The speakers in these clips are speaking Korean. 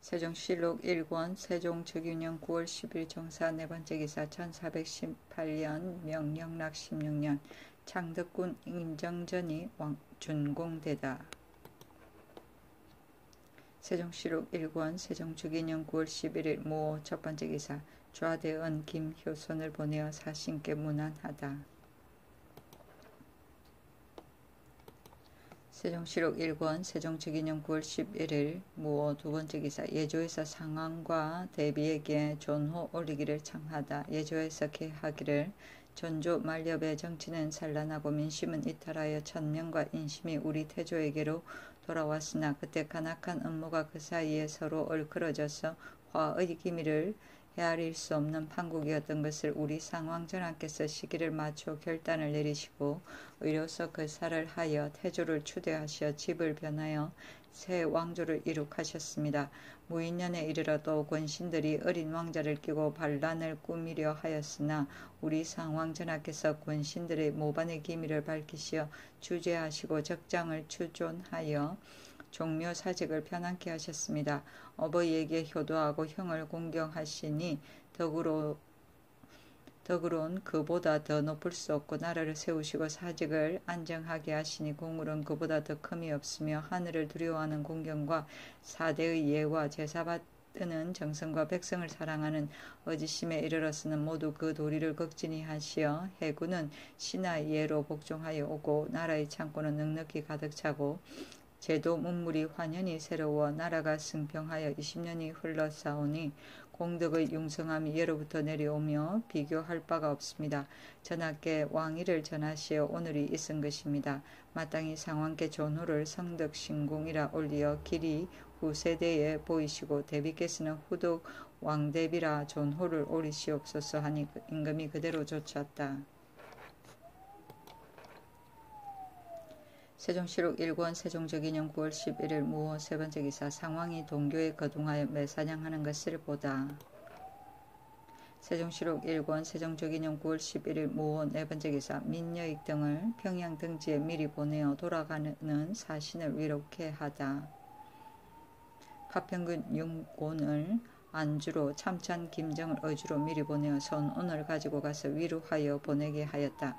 세종시록 1권 세종특유년 9월 10일 정사 네번째 기사 1418년 명영락 16년 창덕군 인정전이 준공되다. 세종시록 1권 세종특유년 9월 11일 모 첫번째 기사 좌대은 김효손을 보내어 사신께 문안하다. 세종시록 1권 세종특유년 9월 11일 모 두번째 기사 예조에서 상황과 대비에게 존호 올리기를 청하다. 예조에서 개하기를 전조 만렵의 정치는 산란하고 민심은 이탈하여 천명과 인심이 우리 태조에게로 돌아왔으나 그때 간악한 음모가 그 사이에 서로 얽혀져서 화의 기미를 헤아릴 수 없는 판국이었던 것을 우리 상왕전하께서 시기를 맞춰 결단을 내리시고 의료서 그사를 하여 태조를 추대하시어 집을 변하여 새 왕조를 이룩하셨습니다. 무인년에 이르러도 권신들이 어린 왕자를 끼고 반란을 꾸미려 하였으나 우리 상왕전하께서 권신들의 모반의 기미를 밝히시어 주재하시고 적장을 추존하여 종묘사직을 편안케 하셨습니다. 어버이에게 효도하고 형을 공경하시니 덕으론 그보다 더 높을 수 없고 나라를 세우시고 사직을 안정하게 하시니 공울은 그보다 더 큼이 없으며 하늘을 두려워하는 공경과 사대의 예와 제사받는 정성과 백성을 사랑하는 어지심에 이르러서는 모두 그 도리를 극진히 하시어 해군은 신하의 예로 복종하여 오고 나라의 창고는 넉넉히 가득 차고 제도 문물이 환연히 새로워 나라가 승평하여 20년이 흘러싸우니 공덕의 융성함이 예로부터 내려오며 비교할 바가 없습니다. 전하께 왕위를 전하시어 오늘이 있은 것입니다. 마땅히 상왕께 존호를 성덕신궁이라 올리어 길이 후세대에 보이시고 대비께서는 후덕 왕대비라 존호를 올리시옵소서 하니 임금이 그대로 조쳤다. 세종시록 1권 세종특유년 9월 11일 무호 세번째 기사 상왕이 동교에 거둥하여 매사냥하는 것을 보다. 세종시록 1권 세종특유년 9월 11일 무호 네번째 기사 민여익 등을 평양 등지에 미리 보내어 돌아가는 사신을 위롭게 하다. 파평군 융곤을 안주로 참찬 김정을 어주로 미리 보내어 선운을 가지고 가서 위로하여 보내게 하였다.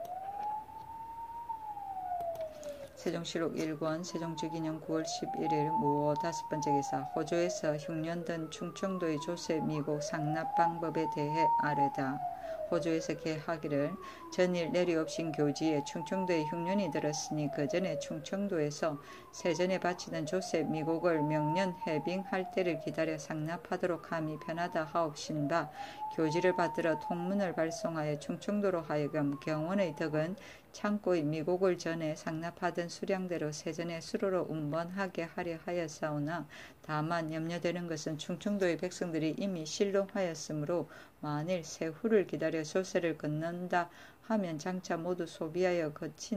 세종시록 1권 세종특유년 9월 11일 무호 다섯번째 기사 호조에서 흉년된 충청도의 조세 미국 상납 방법에 대해 아뢰다. 호조에서 개하기를 전일 내리옵신 교지에 충청도에 흉년이 들었으니 그 전에 충청도에서 세전에 바치던 조세 미국을 명년 해빙할 때를 기다려 상납하도록 함이 편하다 하옵신 바 교지를 받들어 통문을 발송하여 충청도로 하여금 경원의 덕은 창고의 미국을 전에 상납하던 수량대로 세전에 수로로 운반하게 하려 하였사오나 다만 염려되는 것은 충청도의 백성들이 이미 신롱하였으므로 만일 세후를 기다려 조세를 건넌다 하면 장차 모두 소비하여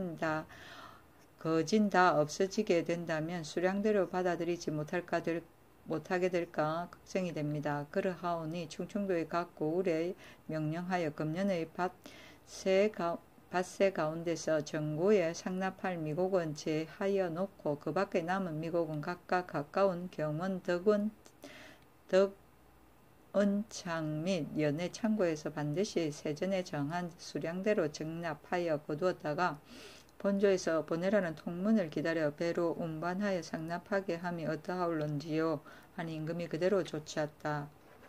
거진 다 없어지게 된다면 수량대로 받아들이지 못하게 될까 걱정이 됩니다. 그러하오니 충청도의 각 고을에 명령하여 금년의 밭세 가운데서 정고에 상납할 미곡은 제하여 놓고 그 밖에 남은 미곡은 각각 가까운 경원 덕은창 및 연내 창고에서 반드시 세전에 정한 수량대로 정납하여 거두었다가 본조에서 보내라는 통문을 기다려 배로 운반하여 상납하게 함이 어떠하올런지요 하니 임금이 그대로 조치했다.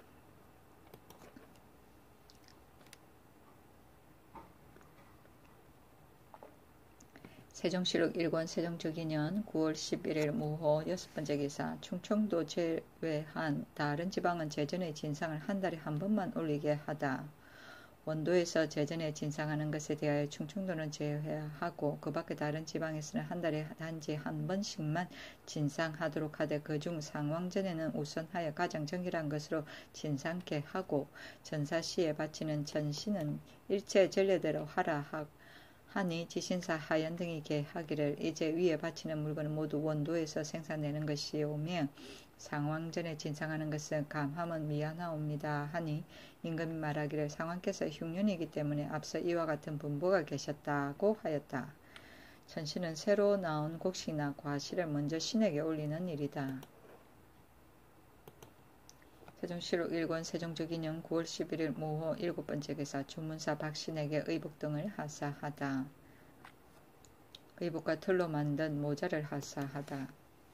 세종시록 1권 세종특유년 9월 11일 무호 여섯번째 기사 충청도 제외한 다른 지방은 제전의 진상을 한 달에 한 번만 올리게 하다. 원도에서 제전에 진상하는 것에 대하여 충청도는 제외하고 그 밖에 다른 지방에서는 한 달에 단지 한 번씩만 진상하도록 하되 그중 상왕전에는 우선하여 가장 정결한 것으로 진상케 하고 전사시에 바치는 전시는 일체 전례대로 하라 하니 지신사 하연 등이 개하기를 이제 위에 바치는 물건은 모두 원도에서 생산되는 것이오며 상왕전에 진상하는 것은 감함은 미안하옵니다 하니 임금이 말하기를 상왕께서 흉년이기 때문에 앞서 이와 같은 분부가 계셨다고 하였다. 전시는 새로 나온 곡식이나 과실을 먼저 신에게 올리는 일이다. 세종시록 1권 세종적인년 9월 11일 모호 7번째 기사 주문사 박신에게 의복 등을 하사하다. 의복과 털로 만든 모자를 하사하다.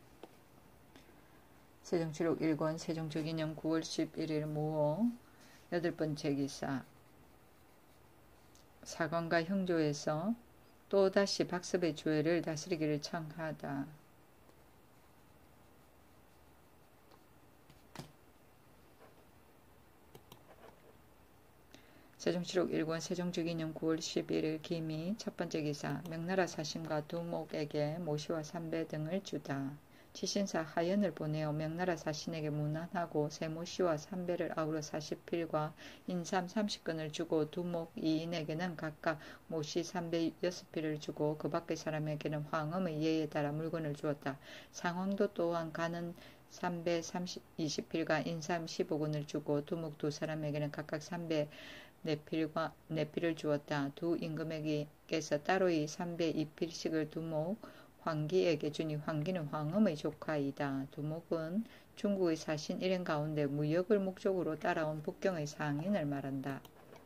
세종시록 1권 세종적인년 9월 11일 모호 8번째 기사 사관과 형조에서 또다시 박습의 조회를 다스리기를 청하다. 세종시록 1권 세종적인년 9월 11일 기미 첫번째 기사 명나라 사신과 두목에게 모시와 삼배 등을 주다. 치신사 하연을 보내어 명나라 사신에게 문안하고 세모시와 삼배를 아우러 40필과 인삼 30근을 주고 두목 2인에게는 각각 모시 삼배 6필을 주고 그 밖의 사람에게는 황음의 예에 따라 물건을 주었다. 상황도 또한 가는 삼배 20필과 인삼 15근을 주고 두목 두 사람에게는 각각 삼배 4필을 주었다. 두 임금에게서 따로이 3배 2필씩을 두목 황기에게 주니 황기는 황음의 조카이다. 두목은 중국의 사신 일행 가운데 무역을 목적으로 따라온 북경의 상인을 말한다.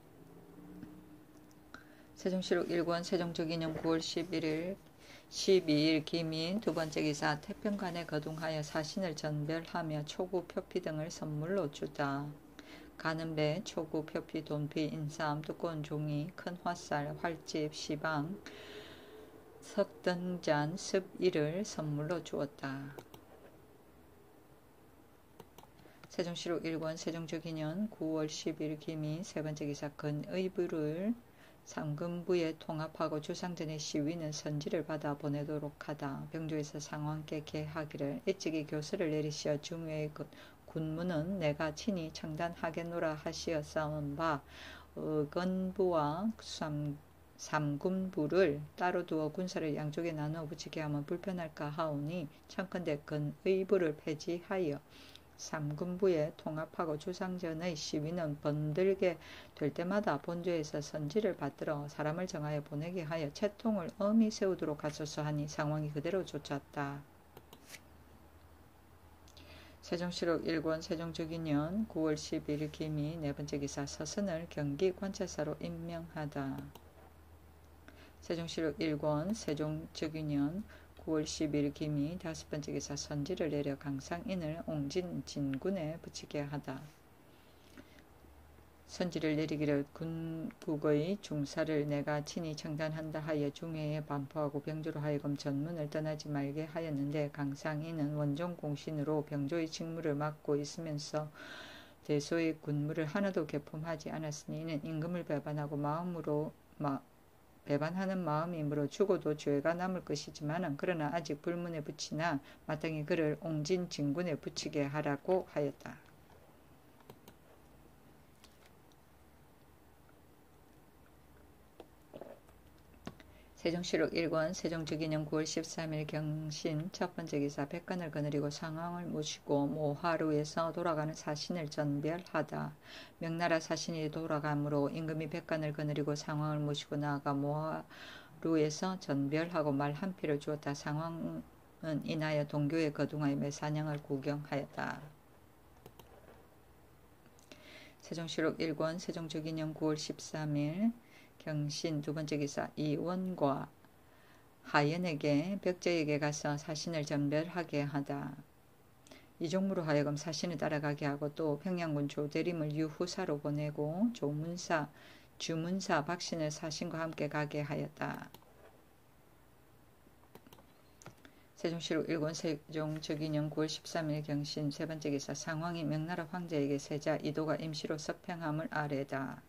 세종시록 1권 세종적인년 9월 12일 기민 두번째 기사 태평관에 거둥하여 사신을 전별하며 초구 표피 등을 선물로 주다. 가는 배, 초구, 표피, 돈피, 인삼, 두꺼운 종이, 큰 화살, 활집, 시방, 석등잔, 습일을 선물로 주었다. 세종시록 1권 세종적인년 9월 10일 기미 세번째 기사 근의부를 상금부에 통합하고 주상전의 시위는 선지를 받아 보내도록 하다. 병조에서 상왕께 계하기를 일찍이 교서를 내리시어 중외의 군무는 내가 친히 청단하겠노라 하시었사온 바 건부와 삼군부를 따로 두어 군사를 양쪽에 나누어 붙이게 하면 불편할까 하오니 청컨대 근의부를 폐지하여 삼군부에 통합하고 주상전의 시위는 번들게 될 때마다 본조에서 선지를 받들어 사람을 정하여 보내게 하여 채통을 엄히 세우도록 하소서 하니 상황이 그대로 좇았다. 세종시록 1권 세종적인년 9월 11일 기미 네번째 기사 서선을 경기 관찰사로 임명하다. 세종시록 1권 세종적인년 9월 10일 기미 다섯번째 기사 선지를 내려 강상인을 옹진진군에 붙이게 하다. 선지를 내리기를 군국의 중사를 내가 친히 청단한다 하여 중회에 반포하고 병조로 하여금 전문을 떠나지 말게 하였는데 강상인은 원종 공신으로 병조의 직무를 맡고 있으면서 대소의 군무를 하나도 개품하지 않았으니 이는 임금을 배반하는 마음이므로 죽어도 죄가 남을 것이지만은 그러나 아직 불문에 붙이나 마땅히 그를 옹진진군에 붙이게 하라고 하였다. 세종시록 1권 세종적인년 9월 13일 경신 첫번째 기사 백관을 거느리고 상왕을 모시고 모하루에서 돌아가는 사신을 전별하다. 명나라 사신이 돌아가므로 임금이 백관을 거느리고 상왕을 모시고 나아가 모하루에서 전별하고 말 한 필을 주었다. 상왕은 인하여 동교에 거둥하여 매사냥을 구경하였다. 세종시록 1권 세종적인년 9월 13일 경신 두번째 기사 이원과 하연에게 벽제에게 가서 사신을 전별하게 하다. 이종무로 하여금 사신을 따라가게 하고 또 평양군 조대림을 유후사로 보내고 주문사 박신을 사신과 함께 가게 하였다. 세종시록 1권 세종적인년 9월 13일 경신 세번째 기사 상황이 명나라 황제에게 세자 이도가 임시로 서평함을 아뢰다.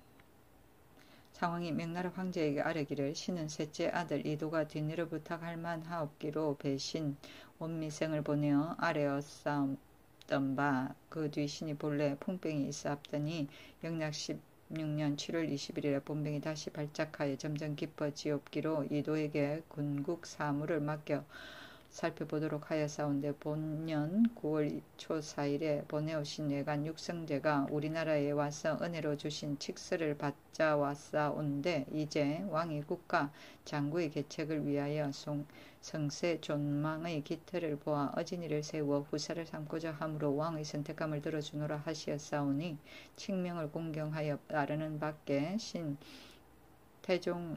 상황이 명나라 황제에게 아뢰기를 신은 셋째 아들 이도가 뒷일을 부탁할 만하옵기로 배신 원미생을 보내어 아뢰었사옵던 바 그 뒤 신이 본래 풍병이 있사옵더니 영락 16년 7월 21일에 본병이 다시 발작하여 점점 깊어지옵기로 이도에게 군국 사무를 맡겨 살펴보도록 하였사온데 본년 9월 초 4일에 보내오신 외관 육성대가 우리나라에 와서 은혜로 주신 칙서를 받자 왔사온데 이제 왕이 국가 장구의 계책을 위하여 성세 존망의 기틀을 보아 어진이를 세워 후사를 삼고자 함으로 왕의 선택함을 들어주노라 하시었사오니 칙명을 공경하여 따르는 밖에 신 태종의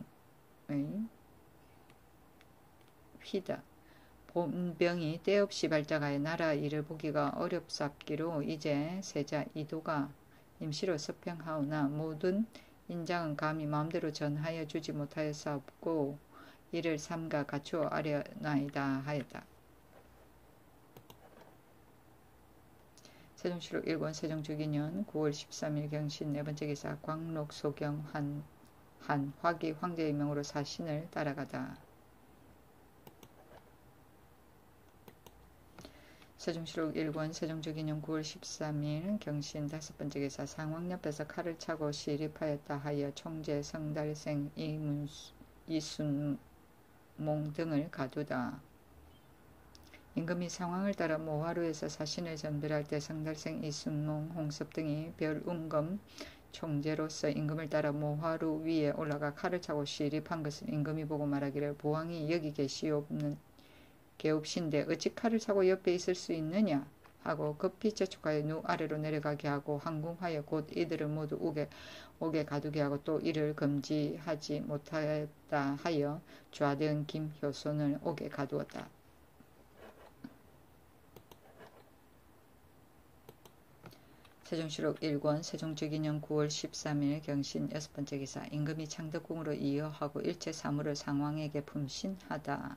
휘다 본병이 때없이 발작하여 나라 일을 보기가 어렵사옵기로 이제 세자 이도가 임시로 서평하오나 모든 인장은 감히 마음대로 전하여 주지 못하였사옵고 이를 삼가 갖추어 아려나이다 하였다. 세종실록 1권 세종주기년 9월 13일 경신 네번째 기사 광록 소경 한 화기 황제의 명으로 사신을 따라가다. 세종실록 1권 세종주기년 9월 13일 경신 다섯번째 기사 상왕 옆에서 칼을 차고 시립하였다 하여 총재 성달생 이순몽 등을 가두다. 임금이 상황을 따라 모화루에서 사신을 전별할 때 성달생 이순몽 홍섭 등이 별운검 총재로서 임금을 따라 모화루 위에 올라가 칼을 차고 시립한 것을 임금이 보고 말하기를 보왕이 여기 계옵신데 어찌 칼을 차고 옆에 있을 수 있느냐 하고 급히 재촉하여 누 아래로 내려가게 하고 항궁하여 곧 이들을 모두 오게 가두게 하고 또 이를 금지하지 못하였다 하여 좌대은 김효손을 오게 가두었다. 세종실록 1권 세종주기년 9월 13일 경신 여섯번째 기사 임금이 창덕궁으로 이어하고 일체 사물을 상왕에게 품신하다.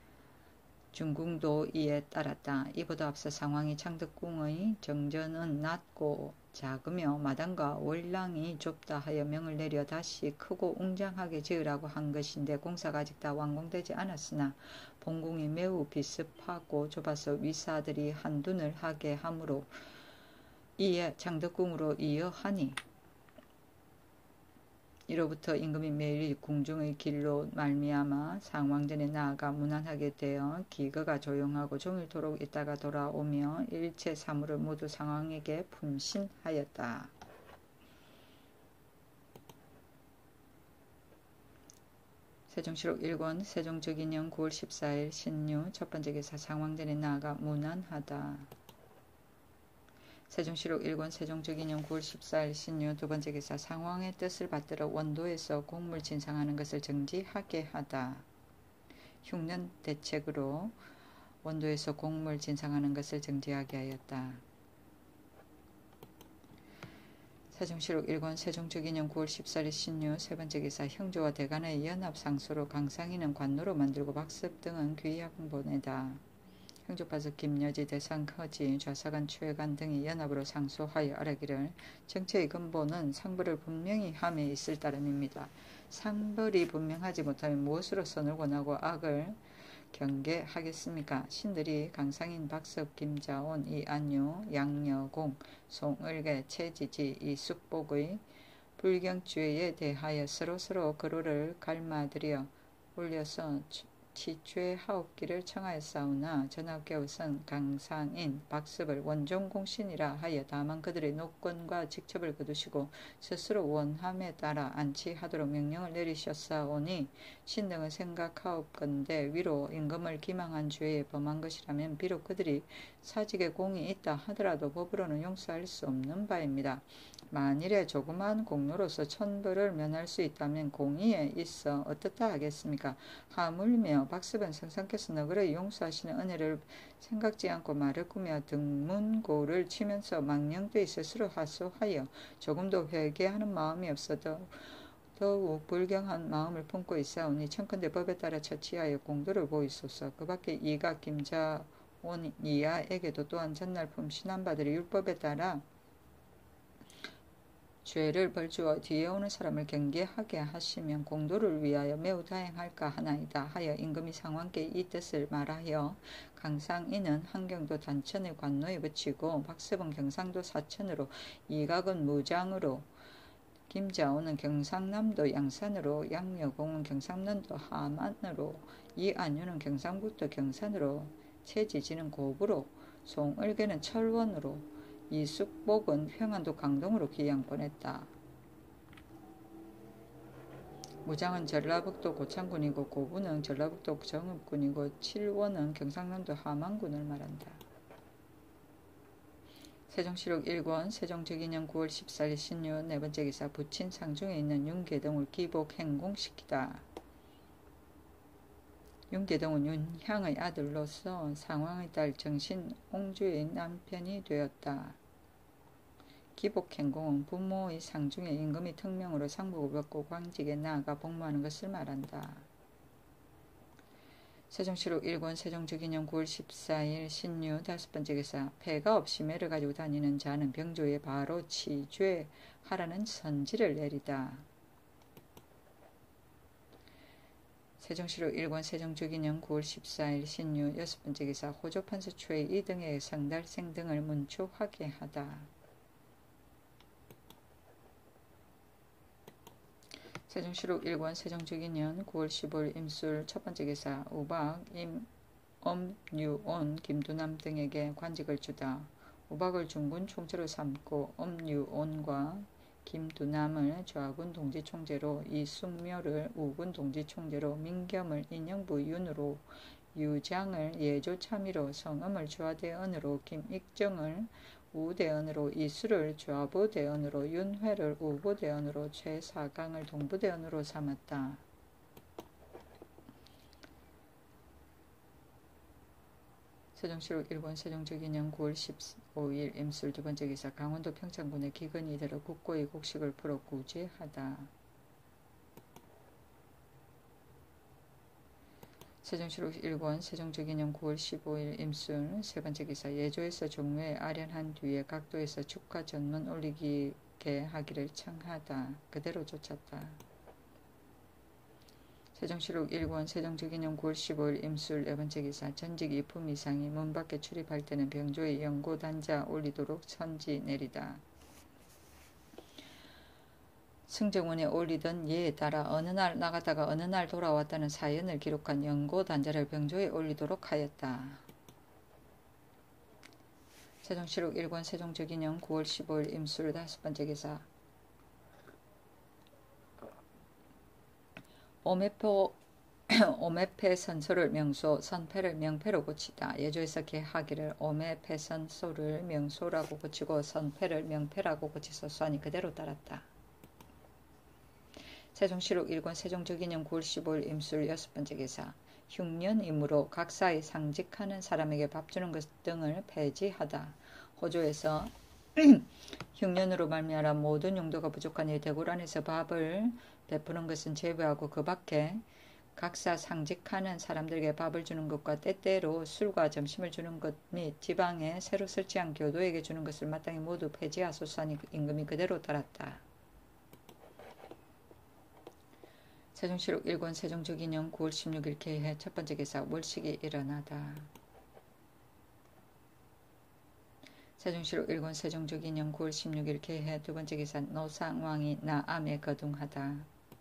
중궁도 이에 따랐다. 이보다 앞서 상왕이 창덕궁의 정전은 낮고 작으며 마당과 월랑이 좁다 하여 명을 내려 다시 크고 웅장하게 지으라고 한 것인데 공사가 아직 다 완공되지 않았으나 본궁이 매우 비습하고 좁아서 위사들이 한둔을 하게 하므로 이에 창덕궁으로 이어하니 이로부터 임금이 매일 궁중의 길로 말미암아 상왕전에 나아가 문안하게 되어 기거가 조용하고 종일토록 있다가 돌아오며 일체 사물을 모두 상왕에게 품신하였다. 세종실록 1권 세종주기년 9월 14일 신유 첫번째 기사 상왕전에 나아가 문안하다. 세종실록 1권 세종주기년 9월 14일 신유 두번째 기사 상왕의 뜻을 받들어 원도에서 공물 진상하는 것을 정지하게 하다. 흉년 대책으로 원도에서 공물 진상하는 것을 정지하게 하였다. 세종실록 1권 세종주기년 9월 14일 신유 세번째 기사 형조와 대간의 연합상소로 강상인은 관노로 만들고 박습 등은 귀양 보내다. 형조파서 김여지 대상 허지 좌사관 최관 등이 연합으로 상소하여 아뢰기를 정체의 근본은 상벌을 분명히 함에 있을 따름입니다. 상벌이 분명하지 못하면 무엇으로서 놀고나고 악을 경계하겠습니까? 신들이 강상인 박섭 김자온 이안유 양여공 송을계 최지지 이숙복의 불경죄에 대하여 서로서로 거로를 갈마들여 올려서 치죄하옵기를 청하였사오나 전하옵게우선 강상인 박습을 원종공신이라 하여 다만 그들의 노권과 직첩을 거두시고 스스로 원함에 따라 안치하도록 명령을 내리셨사오니 신등은 생각하옵건대 위로 임금을 기망한 죄에 범한 것이라면 비록 그들이 사직에 공이 있다 하더라도 법으로는 용서할 수 없는 바입니다. 만일에 조그마한 공로로서 천벌을 면할 수 있다면 공의에 있어 어떻다 하겠습니까? 하물며 박습은 성상께서 너그러이 용서하시는 은혜를 생각지 않고 말을 꾸며 등문고를 치면서 망령되이 스스로 하소하여 조금도 회개하는 마음이 없어도 더욱 불경한 마음을 품고 있사오니 청컨대 법에 따라 처치하여 공도를 보이소서. 그 밖에 이가 김자온 이하에게도 또한 전날 품신한 바들이 율법에 따라 죄를 벌주어 뒤에 오는 사람을 경계하게 하시면 공도를 위하여 매우 다행할까 하나이다 하여 임금이 상왕께 이 뜻을 말하여 강상인은 한경도 단천의 관노에 붙이고 박습은 경상도 사천으로 이각은 무장으로 김자오는 경상남도 양산으로 양여공은 경상남도 하만으로 이 안유는 경상부터 경산으로, 최지진은 고부로, 송을계는 철원으로, 이숙복은 평안도 강동으로 귀양 보냈다. 무장은 전라북도 고창군이고 고부는 전라북도 정읍군이고 칠원은 경상남도 함안군을 말한다. 세종시록 1권 세종특인년 9월 14일 신유 네번째 기사 부친 상중에 있는 윤계동을 기복 행공시키다. 윤계동은 윤향의 아들로서 상왕의 딸 정신옹주의 남편이 되었다. 기복행공은 부모의 상중에 임금이 특명으로 상복을 받고 광직에 나아가 복무하는 것을 말한다. 세종시록 1권 세종특인년 9월 14일 신유 다섯번째 기사 폐가 없이 매를 가지고 다니는 자는 병조에 바로 치죄하라는 선지를 내리다. 세종시록 1권 세종특인년 9월 14일 신유 여섯번째 기사 호조판서 초의 2등의 성달생 등을 문촉하게 하다. 세종시록 1권 세종특인년 9월 15일 임술 첫번째 기사 우박, 엄유온, 김두남 등에게 관직을 주다. 우박을 중군 총재로 삼고 엄유온과 김두남을 좌군 동지총재로, 이숙묘를 우군 동지총재로, 민겸을 인영부 윤으로, 유장을 예조참의로, 성음을 좌대언으로, 김익정을 우대언으로, 이수를 좌부대언으로, 윤회를 우부대언으로, 최사강을 동부대언으로 삼았다. 세종시록 1권 세종특인년 9월 15일 임술 두번째 기사 강원도 평창군의 기근이 들어 국고의 곡식을 풀어 구제하다. 세종시록 1권 세종특인년 9월 15일 임술 세번째 기사 예조에서 종묘에 아련한 뒤에 각도에서 축하 전문 올리게 하기를 청하다. 그대로 쫓았다. 세종시록 1권 세종특인년 9월 15일 임술 네번째 기사 전직 이품 이상이 문 밖에 출입할 때는 병조에 연고단자 올리도록 선지 내리다. 승정원에 올리던 예에 따라 어느 날 나가다가 어느 날 돌아왔다는 사연을 기록한 연고단자를 병조에 올리도록 하였다. 세종시록 1권 세종특인년 9월 15일 임술 다섯번째 기사 오매패 선소를 명소, 선패를 명패로 고치다. 예조에서 개하기를 오매패 선소를 명소라고 고치고 선패를 명패라고 고치소서하니 그대로 따랐다. 세종시록 1권 세종특인년 9월 15일 임술 여섯번째 기사 흉년이므로 각사에 상직하는 사람에게 밥 주는 것 등을 폐지하다. 호조에서 흉년으로 말미암아 모든 용도가 부족하니 대궐 안에서 밥을 베푸는 것은 제외하고 그 밖에 각사 상직하는 사람들에게 밥을 주는 것과 때때로 술과 점심을 주는 것 및 지방에 새로 설치한 교도에게 주는 것을 마땅히 모두 폐지하소서 하니 임금이 그대로 따랐다. 세종시록 1권 세종특인년 9월 16일 개해 첫번째 기사 월식이 일어나다. 세종시록 1권 세종특인년 9월 16일 개해 두번째 기사 노상왕이 나암에 거둥하다.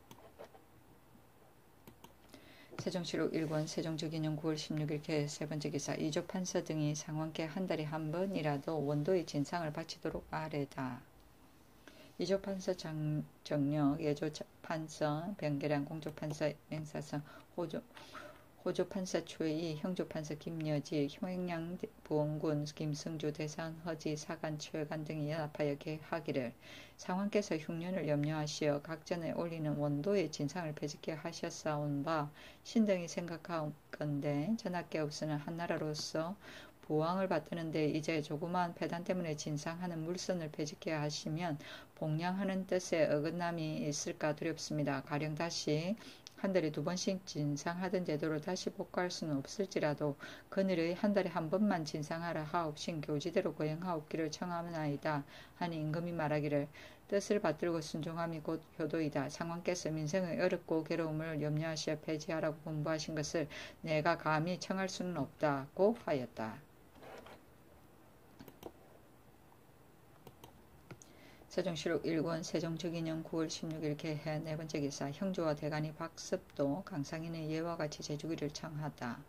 세종시록 1권 세종특인년 9월 16일 개해 세번째 기사 이조판서 등이 상왕께 한 달에 한 번이라도 원도의 진상을 바치도록 아뢰다. 이조판서 정력, 예조판서 병계량, 공조판서 맹사성, 호조판서 최이, 형조판서 김여지, 효행량 부원군, 김승주, 대산, 허지, 사간, 최간 등이 연합하여 개하기를 상왕께서 흉년을 염려하시어 각전에 올리는 원도의 진상을 폐지케 하셨사온 바 신등이 생각하건대 전하께 없으는 한나라로서 보왕을 받드는데 이제 조그마한 폐단 때문에 진상하는 물선을 폐지케 하시면 복량하는 뜻에 어긋남이 있을까 두렵습니다. 가령 다시 한 달에 2번씩 진상하던 제도로 다시 복구할 수는 없을지라도 그늘의 한 달에 한 번만 진상하라 하옵신 교지대로 거행하옵기를 청하나이다 하니 임금이 말하기를 뜻을 받들고 순종함이 곧 효도이다. 상왕께서 민생의 어렵고 괴로움을 염려하시어 폐지하라고 분부하신 것을 내가 감히 청할 수는 없다고 하였다. 세종시록 1권 세종적인년 9월 16일 개해 네 번째 기사 형조와 대간이 박습도 강상인의 예와 같이 제주기를 청하다.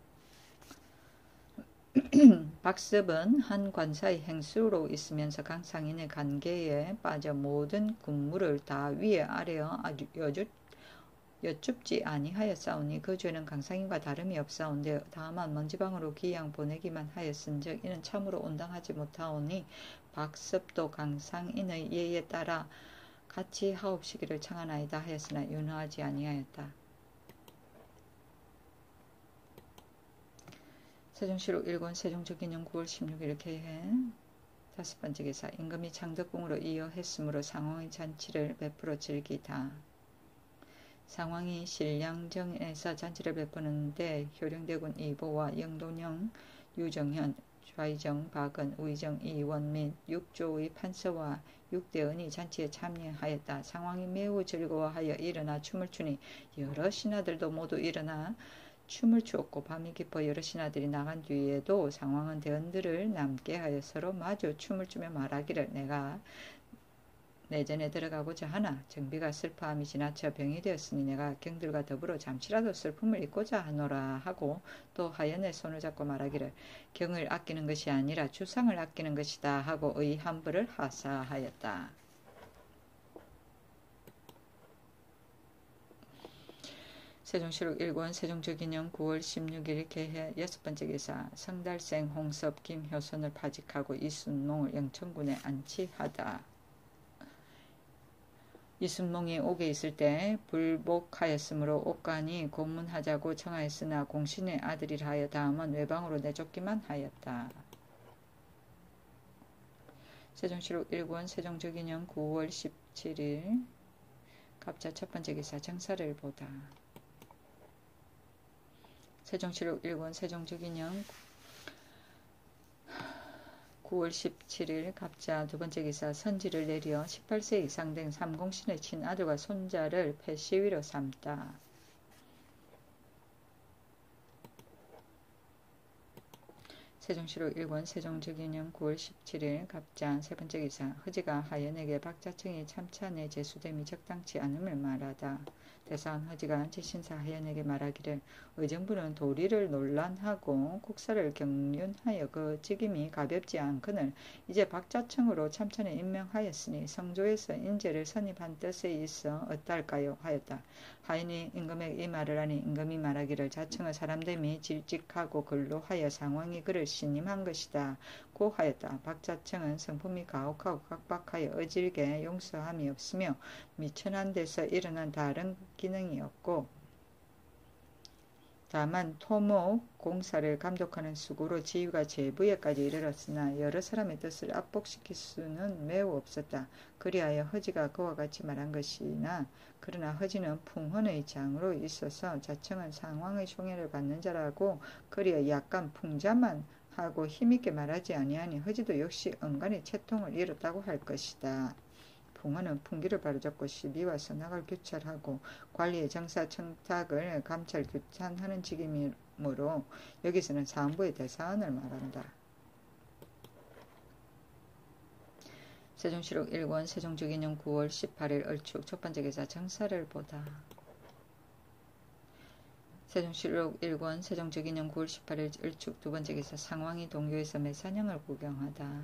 박습은 한 관사의 행수로 있으면서 강상인의 관계에 빠져 모든 군무를 다 위에 아래어 아주 여쭙지 아니하였사오니 그 죄는 강상인과 다름이 없사온데 다만 먼지방으로 기양 보내기만 하였은즉 이는 참으로 온당하지 못하오니 박습도 강상인의 예에 따라 같이 하옵시기를 청하나이다 하였으나 윤허하지 아니하였다. 세종시록 1권 세종적인년 9월 16일 개해 다섯 번째 기사 임금이 창덕궁으로 이어 했으므로 상황의 잔치를 베풀어 즐기다. 상황이 신량정에서 잔치를 베푸는데 효령대군 이보와 영돈영, 유정현, 좌의정, 박은, 우의정, 이원 및 육조의 판서와 육대은이 잔치에 참여하였다. 상황이 매우 즐거워하여 일어나 춤을 추니 여러 신하들도 모두 일어나 춤을 추었고 밤이 깊어 여러 신하들이 나간 뒤에도 상황은 대원들을 남게 하여 서로 마주 춤을 추며 말하기를 내가 내전에 들어가고자 하나 정비가 슬퍼함이 지나쳐 병이 되었으니 내가 경들과 더불어 잠시라도 슬픔을 잊고자 하노라 하고 또 하연의 손을 잡고 말하기를 경을 아끼는 것이 아니라 주상을 아끼는 것이다 하고 의함부를 하사하였다. 세종시록 1권 세종적인년 9월 16일 개해 여섯 번째 기사 성달생 홍섭 김효선을 파직하고 이순몽을 영천군에 안치하다. 이순몽이 옥에 있을 때 불복하였으므로 옥관이 고문하자고 청하였으나 공신의 아들이라 하여 다음은 외방으로 내쫓기만 하였다. 세종시록 1권 세종적인년 9월 17일 갑자 첫 번째 기사 정사를 보다. 세종시록 1권 세종적인년 9월 17일 갑자 두 번째 기사 선지를 내려 18세 이상 된 삼공신의 친아들과 손자를 폐시위로 삼다. 세종시록 1권 세종적인년 9월 17일 갑자 세 번째 기사 허지가 하연에게 박자청이 참찬에 제수됨이 적당치 않음을 말하다. 대사원 허지가 지신사 하연에게 말하기를 의정부는 도리를 논란하고 국사를 경륜하여 그 직임이 가볍지 않거늘 이제 박자청으로 참찬에 임명하였으니 성조에서 인재를 선임한 뜻에 있어 어떨까요 하였다. 하연이 임금에게 이 말을 하니 임금이 말하기를 자청의 사람됨이 질직하고 근로하여 상황이 그를 신임한 것이다 고 하였다. 박자청은 성품이 가혹하고 각박하여 어질게 용서함이 없으며 미천한 데서 일어난 다른 기능이 없고 다만 토목 공사를 감독하는 수고로 지휘가 제부에까지 이르렀으나 여러 사람의 뜻을 압복시킬 수는 매우 없었다. 그리하여 허지가 그와 같이 말한 것이나 그러나 허지는 풍헌의 장으로 있어서 자청은 상황의 총애를 받는 자라고 그리하여 약간 풍자만 하고 힘있게 말하지 아니하니 허지도 역시 언간의 채통을 잃었다고 할 것이다. 풍헌은 풍기를 바로잡고 시비와 선악을 규찰하고 관리의 정사 청탁을 감찰 규탄하는 직임이므로 여기서는 사헌부의 대사원을 말한다. 세종시록 1권 세종적인년 9월 18일 얼축 첫 번째 기사 정사를 보다. 세종시록 1권 세종적인년 9월 18일 얼축 두 번째 기사 상황이 동교에서 매사냥을 구경하다.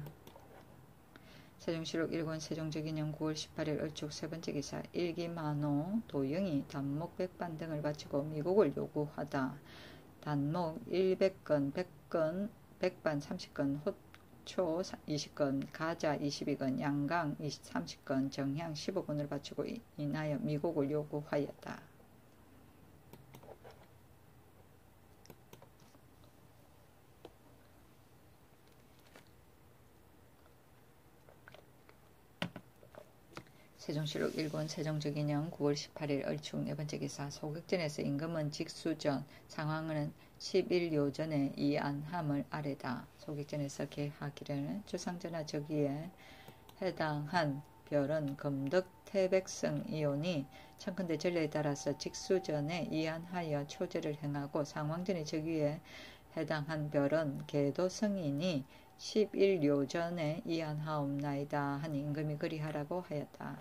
세종시록 1권 세종적인년 9월 18일 얼축 세 번째 기사 일기만호 도영이 단목 100반 등을 바치고 미국을 요구하다. 단목 100건, 100건, 100반 30건, 초 20건, 가자 22건, 양강 30건, 정향 15건을 바치고 인하여 미국을 요구하였다. 세종시록 1권 세종적인년 9월 18일 얼축 네 번째 기사 소극전에서 임금은 직수전 상황은 11요 전에 이안함을 아래다. 소극전에서 개하기를 주상전하 저기에 해당한 별은 금득 태백성이오니 청컨대 전례에 따라서 직수전에 이안하여 초제를 행하고 상황전의 저기에 해당한 별은 계도성이니 11요 전에 이안하옵나이다 하니 임금이 그리하라고 하였다.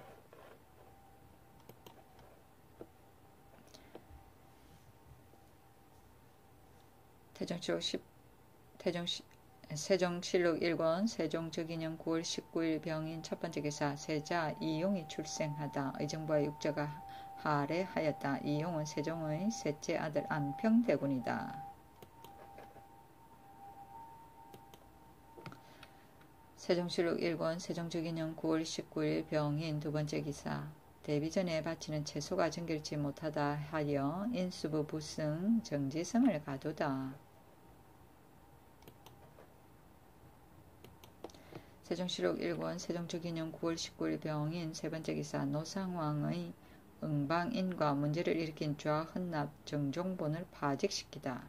세종실록 1권 세종적인년 9월 19일 병인 첫 번째 기사 세자 이용이 출생하다. 의정부와 육자가 할애하였다. 이용은 세종의 셋째 아들 안평대군이다. 세종실록 1권 세종적인년 9월 19일 병인 두 번째 기사 대비 전에 바치는 채소가 정결치 못하다 하여 인수부 부승 정지성을 가두다. 세종실록 1권 세종적인년 9월 19일 병인 세 번째 기사 노상왕의 응방인과 문제를 일으킨 좌헌납 정종본을 파직시키다.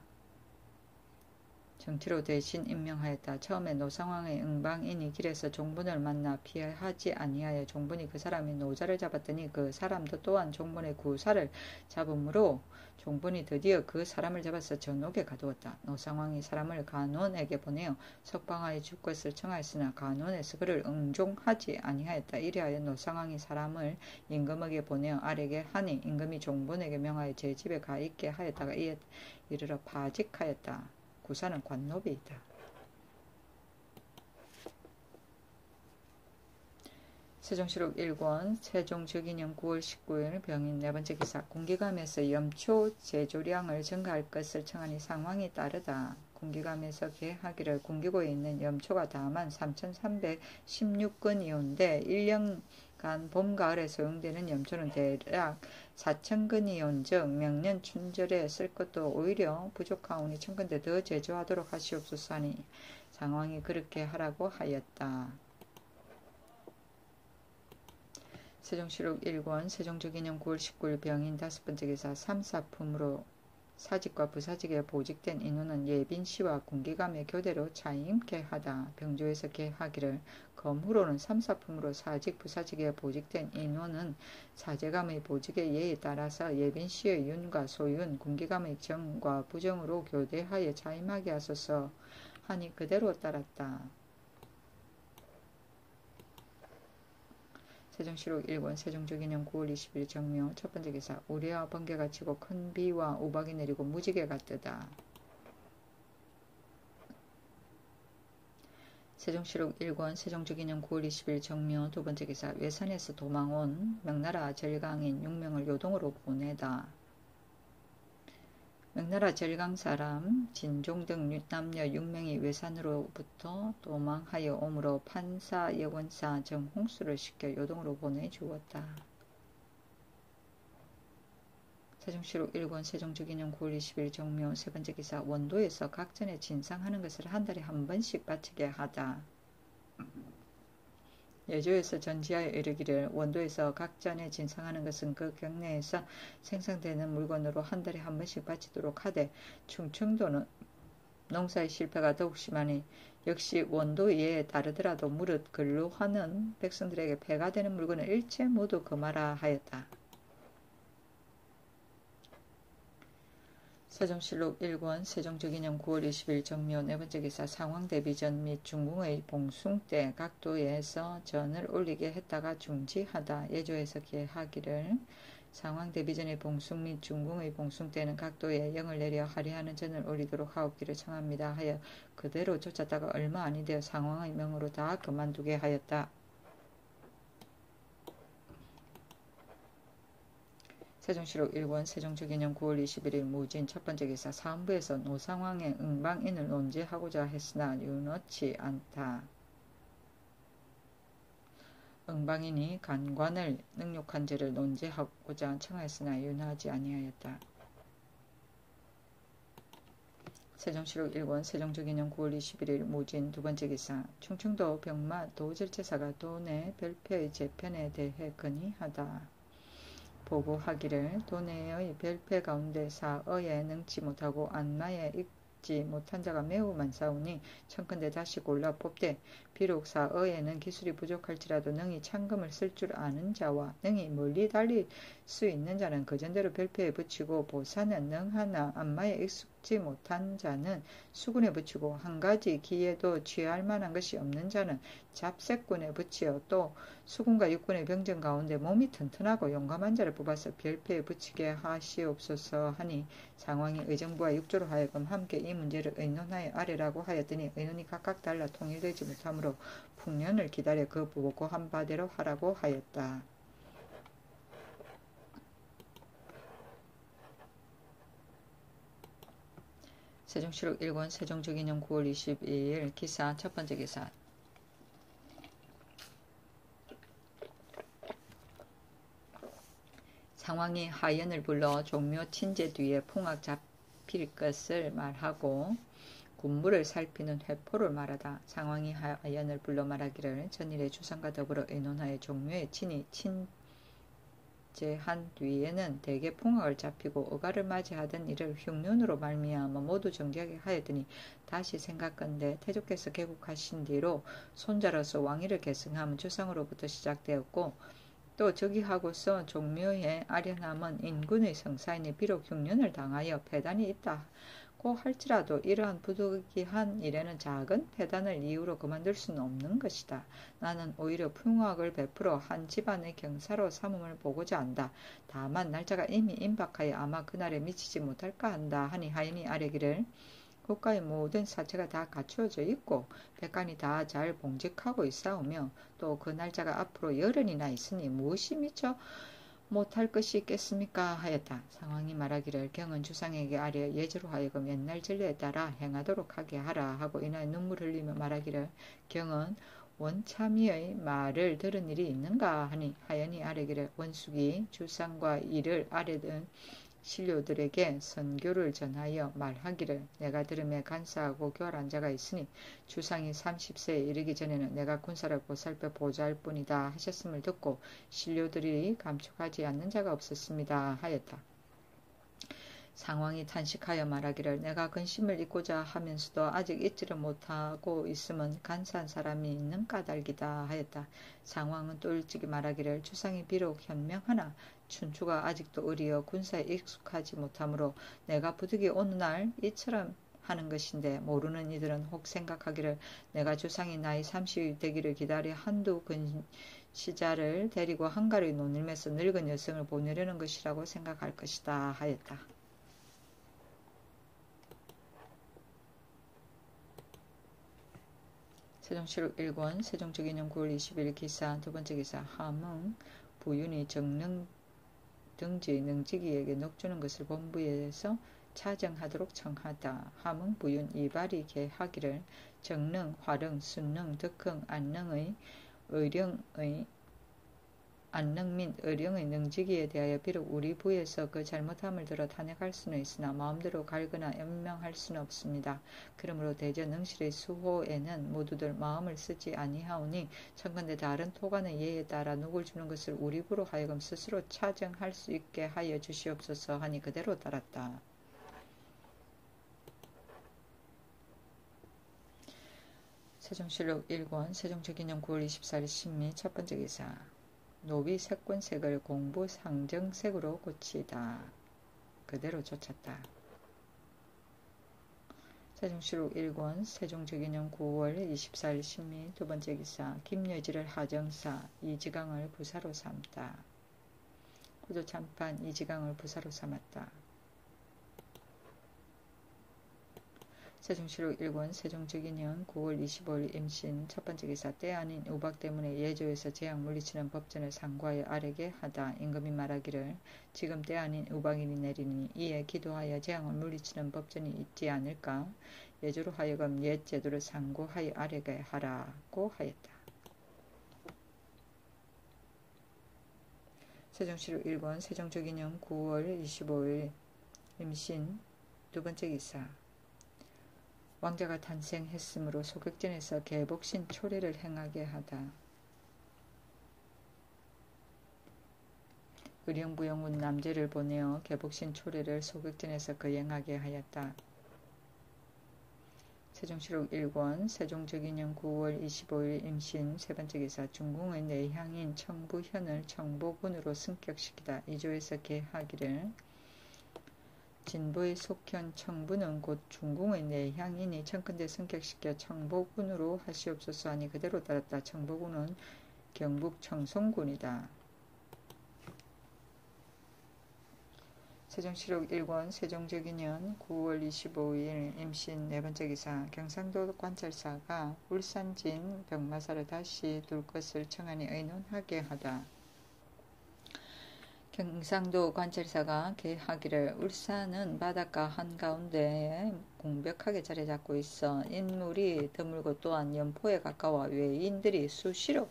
정치로 대신 임명하였다. 처음에 노상왕의 응방인이 길에서 종본을 만나 피하지 아니하여 종본이 그 사람이 노자를 잡았더니 그 사람도 또한 종본의 구사를 잡으므로 종본이 드디어 그 사람을 잡아서 전옥에 가두었다. 노상왕이 사람을 간원에게 보내어 석방하여 줄 것을 청하였으나 간원에서 그를 응종하지 아니하였다. 이리하여 노상왕이 사람을 임금에게 보내어 아래게 하니 임금이 종본에게 명하여 제 집에 가 있게 하였다가 이에 이르러 파직하였다. 구사는 관노비이다. 세종실록 1권 세종적인년 9월 19일 병인 네 번째 기사 군기감에서 염초 제조량을 증가할 것을 청하니 상황이 따르다. 군기감에서 계하기를 군기고에 있는 염초가 다만 3,316근이온데 1년간 봄, 가을에 소용되는 염초는 대략 4,000근이온즉 명년 춘절에 쓸 것도 오히려 부족하오니 청컨대 더 제조하도록 하시옵소서 하니 상황이 그렇게 하라고 하였다. 세종실록 1권 세종적인년 9월 19일 병인 다섯 번째 기사 3사품으로 사직과 부사직에 보직된 인원은 예빈시와 군기감의 교대로 차임케 하다. 병조에서 계하기를 검후로는 3사품으로 사직 부사직에 보직된 인원은 사제감의 보직의 예에 따라서 예빈시의 윤과 소윤, 군기감의 정과 부정으로 교대하여 차임하게 하소서 하니 그대로 따랐다. 세종실록 1권 세종적인년 9월 20일 정묘 첫 번째 기사 우레와 번개가 치고 큰 비와 우박이 내리고 무지개가 뜨다. 세종실록 1권 세종적인년 9월 20일 정묘 두 번째 기사 외산에서 도망온 명나라 절강인 6명을 요동으로 보내다. 명나라 절강 사람 진종 등 남녀 6명이 외산으로부터 도망하여 오므로 판사 여권사 정홍수를 시켜 요동으로 보내주었다. 세종실록 1권 세종적인년 9월 20일 정묘 세 번째 기사 원도에서 각전에 진상하는 것을 한 달에 한 번씩 바치게 하다. 예조에서 전지하여 이르기를 원도에서 각전에 진상하는 것은 그 경내에서 생산되는 물건으로 한 달에 한 번씩 바치도록 하되 충청도는 농사의 실패가 더욱 심하니 역시 원도 예에 따르더라도 무릇 근로하는 백성들에게 폐가 되는 물건을 일체 모두 금하라 하였다. 세종실록 1권 세종적인년 9월 20일 정묘 네 번째 기사 상황대비전 및 중궁의 봉숭 때 각도에서 전을 올리게 했다가 중지하다. 예조에서 계하기를 상황대비전의 봉숭 및 중궁의 봉숭 때는 각도에 영을 내려 할애하는 전을 올리도록 하옵기를 청합니다 하여 그대로 쫓았다가 얼마 아니 되어 상황의 명으로 다 그만두게 하였다. 세종실록 1권 세종적인년 9월 21일 무진 첫 번째 기사 사헌부에서 노상왕의 응방인을 논제하고자 했으나 유넣지 않다. 응방인이 간관을 능욕한 죄를 논제하고자 청하였으나 윤하지 아니하였다. 세종실록 1권 세종적인년 9월 21일 무진 두 번째 기사 충청도 병마 도절제사가 도내 별표의 재편에 대해 건의하다. 보고하기를 도내의 별패 가운데 사어에 능치 못하고 안마에 읽지 못한 자가 매우 많사오니 청컨대 다시 골라 뽑되 비록 사어에는 기술이 부족할지라도 능히 창금을 쓸 줄 아는 자와 능히 멀리 달릴 수 있는 자는 그전대로 별패에 붙이고 보사는 능하나 안마에 익숙 얻지 못한 자는 수군에 붙이고 한 가지 기회도 취할 만한 것이 없는 자는 잡색군에 붙이어 또 수군과 육군의 병정 가운데 몸이 튼튼하고 용감한 자를 뽑아서 별표에 붙이게 하시옵소서 하니 상황이 의정부와 육조로 하여금 함께 이 문제를 의논하여 아래라고 하였더니 의논이 각각 달라 통일되지 못하므로 풍년을 기다려 그 보고한 바대로 하라고 하였다. 세종시록 1권 세종적인년 9월 22일 기사 첫 번째 기사 상황이 하연을 불러 종묘 친제 뒤에 풍악 잡힐 것을 말하고 군무를 살피는 회포를 말하다. 상황이 하연을 불러 말하기를 전일에 주상과 더불어 의논하여 종묘에 친히 제한 뒤에는 대개 풍악을 잡히고 어가를 맞이하던 이를 흉년으로 말미암아 모두 정지하게 하였더니 다시 생각건대 태조께서 개국하신 뒤로 손자로서 왕위를 계승함은 주상으로부터 시작되었고 또 저기하고서 종묘에 아련함은 인군의 성사이니 비록 흉년을 당하여 폐단이 있다고 할지라도 이러한 부득이한 일에는 작은 폐단을 이유로 그만둘 수는 없는 것이다. 나는 오히려 풍악을 베풀어 한 집안의 경사로 삼음을 보고자 한다. 다만 날짜가 이미 임박하여 아마 그날에 미치지 못할까 한다 하니 하인이 아뢰기를 국가의 모든 사체가 다 갖추어져 있고 백관이 다 잘 봉직하고 있사오며 또 그 날짜가 앞으로 열흘이나 있으니 무엇이 미처 못할 것이 있겠습니까 하였다. 상황이 말하기를 경은 주상에게 아뢰어 예제로 하여금 옛날 전례에 따라 행하도록 하게 하라 하고 이날 눈물 흘리며 말하기를 경은 원참이의 말을 들은 일이 있는가 하니 하연이 아뢰기를 원숙이 주상과 이를 아뢰던 신료들에게 선교를 전하여 말하기를 내가 들음에 간사하고 교활한 자가 있으니 주상이 30세에 이르기 전에는 내가 군사를 보살펴 보좌할 뿐이다 하셨음을 듣고 신료들이 감축하지 않는 자가 없었습니다 하였다. 상황이 탄식하여 말하기를 내가 근심을 잊고자 하면서도 아직 잊지를 못하고 있음은 간사한 사람이 있는 까닭이다 하였다. 상황은 또 일찍이 말하기를 주상이 비록 현명하나 춘추가 아직도 어리어 군사에 익숙하지 못하므로 내가 부득이 어느 날 이처럼 하는 것인데 모르는 이들은 혹 생각하기를 내가 주상이 나이 30이 되기를 기다려 한두 근시자를 데리고 한가를 논일면서 늙은 여성을 보내려는 것이라고 생각할 것이다 하였다. 세종시록 1권 세종적인년 9월 20일 기사 두 번째 기사 함흥 부윤이 정능 등지 능지기에게 녹주는 것을 본부에서 차정하도록 청하다. 함흥 부윤 이발이 개하기를 정능, 화릉, 순능, 덕흥, 안능 및 의령의 능지기에 대하여 비록 우리 부에서 그 잘못함을 들어 탄핵할 수는 있으나 마음대로 갈거나 연명할 수는 없습니다. 그러므로 대저 능실의 수호에는 모두들 마음을 쓰지 아니하오니 청건대 다른 토관의 예에 따라 누굴 주는 것을 우리 부로 하여금 스스로 차정할 수 있게 하여 주시옵소서 하니 그대로 따랐다. 세종실록 1권 세종적인년 9월 24일 신미 첫 번째 기사 노비 색권색을 공부 상정색으로 고치다. 그대로 쫓았다. 세종시록 1권 세종적인년 9월 24일 신미 두 번째 기사 김여지를 하정사 이지강을 부사로 삼다. 호조 참판 이지강을 부사로 삼았다. 세종시록 1권 세종적인년 9월 25일 임신 첫 번째 기사 때 아닌 우박 때문에 예조에서 재앙 물리치는 법전을 상고하여 아뢰게 하다. 임금이 말하기를 지금 때 아닌 우박이 내리니 이에 기도하여 재앙을 물리치는 법전이 있지 않을까. 예조로 하여금 옛 제도를 상고하여 아뢰게 하라고 하였다. 세종시록 1권 세종적인년 9월 25일 임신 두 번째 기사 왕자가 탄생했으므로 소극전에서 개복신 초례를 행하게 하다. 의령부영운 남제를 보내어 개복신 초례를 소극전에서 거행하게 하였다. 세종시록 1권 세종적인년 9월 25일 임신 세 번째 기사 중궁의 내향인 청부현을 청보군으로 승격시키다. 이조에서 개하기를 진보의 속현 청부는 곧 중궁의 내향이니 청컨대 승격시켜 청보군으로 하시옵소서 하니 그대로 따랐다. 청보군은 경북 청송군이다. 세종시록 1권 세종적인년 9월 25일 임신 네번째 기사 경상도 관찰사가 울산진 병마사를 다시 둘 것을 청하니 의논하게 하다. 경상도 관찰사가 개하기를 울산은 바닷가 한가운데에 공벽하게 자리 잡고 있어 인물이 드물고 또한 연포에 가까워 외인들이 수시로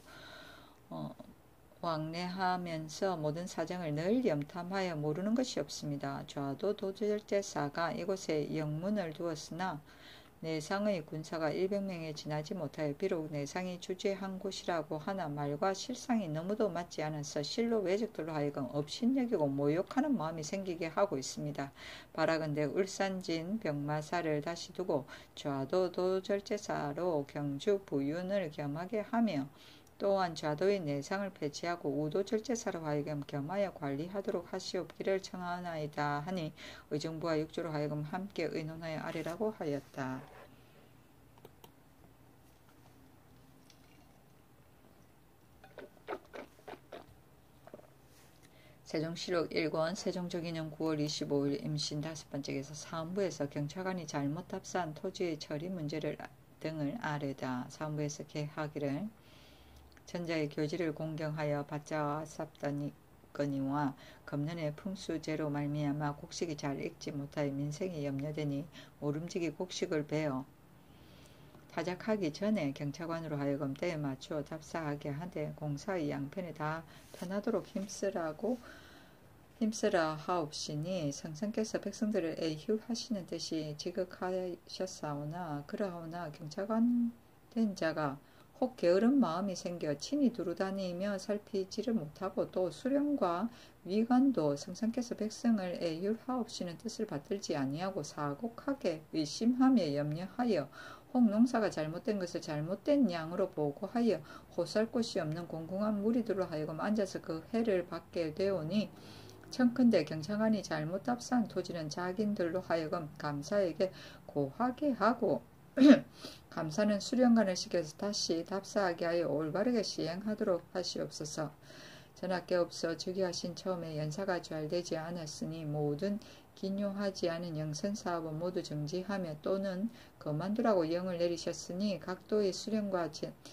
왕래하면서 모든 사정을 늘 염탐하여 모르는 것이 없습니다. 좌도 도절제사가 이곳에 영문을 두었으나 내상의 군사가 100명에 지나지 못하여 비록 내상이 주재한 곳이라고 하나 말과 실상이 너무도 맞지 않아서 실로 외적들로 하여금 업신여기고 모욕하는 마음이 생기게 하고 있습니다. 바라건대 울산진 병마사를 다시 두고 좌도 도절제사로 경주 부윤을 겸하게 하며 또한 좌도의 내상을 폐지하고 우도 절제사로 하여금 겸하여 관리하도록 하시옵기를 청하나이다 하니 의정부와 육조로 하여금 함께 의논하여 아뢰라고 하였다. 세종시록 1권 세종적인년 9월 25일 임신 5번째 기사 사헌부에서 경찰관이 잘못 답사한 토지의 처리 문제를 등을 아뢰다. 사헌부에서 개하기를 전자의 교지를 공경하여 받자와 삽더니거니와 금년의 풍수제로 말미암아 곡식이 잘 익지 못하여 민생이 염려되니 모름지기 곡식을 베어 타작하기 전에 경찰관으로 하여금 때에 맞추어 답사하게 하되 공사의 양편에 다 편하도록 힘쓰라 하옵시니 성성께서 백성들을 애휴하시는 뜻이 지극하셨사오나 그러하오나 경찰관 된 자가 혹 게으른 마음이 생겨 친히 두루다니며 살피지를 못하고 또 수령과 위관도 성상께서 백성을 애율하옵시는 뜻을 받들지 아니하고 사곡하게 의심하며 염려하여 혹 농사가 잘못된 것을 잘못된 양으로 보고하여 호소할 곳이 없는 공공한 무리들로 하여금 앉아서 그 해를 받게 되오니 청컨대 경찰관이 잘못 답사한 토지는 자긴들로 하여금 감사에게 고하게 하고 감사는 수령관을 시켜서 다시 답사하게 하여 올바르게 시행하도록 하시옵소서. 전하께 없어 즉위하신 처음에 연사가 잘 되지 않았으니 모든 기묘하지 않은 영선사업은 모두 정지하며 또는 그만두라고 영을 내리셨으니 각도의 수령과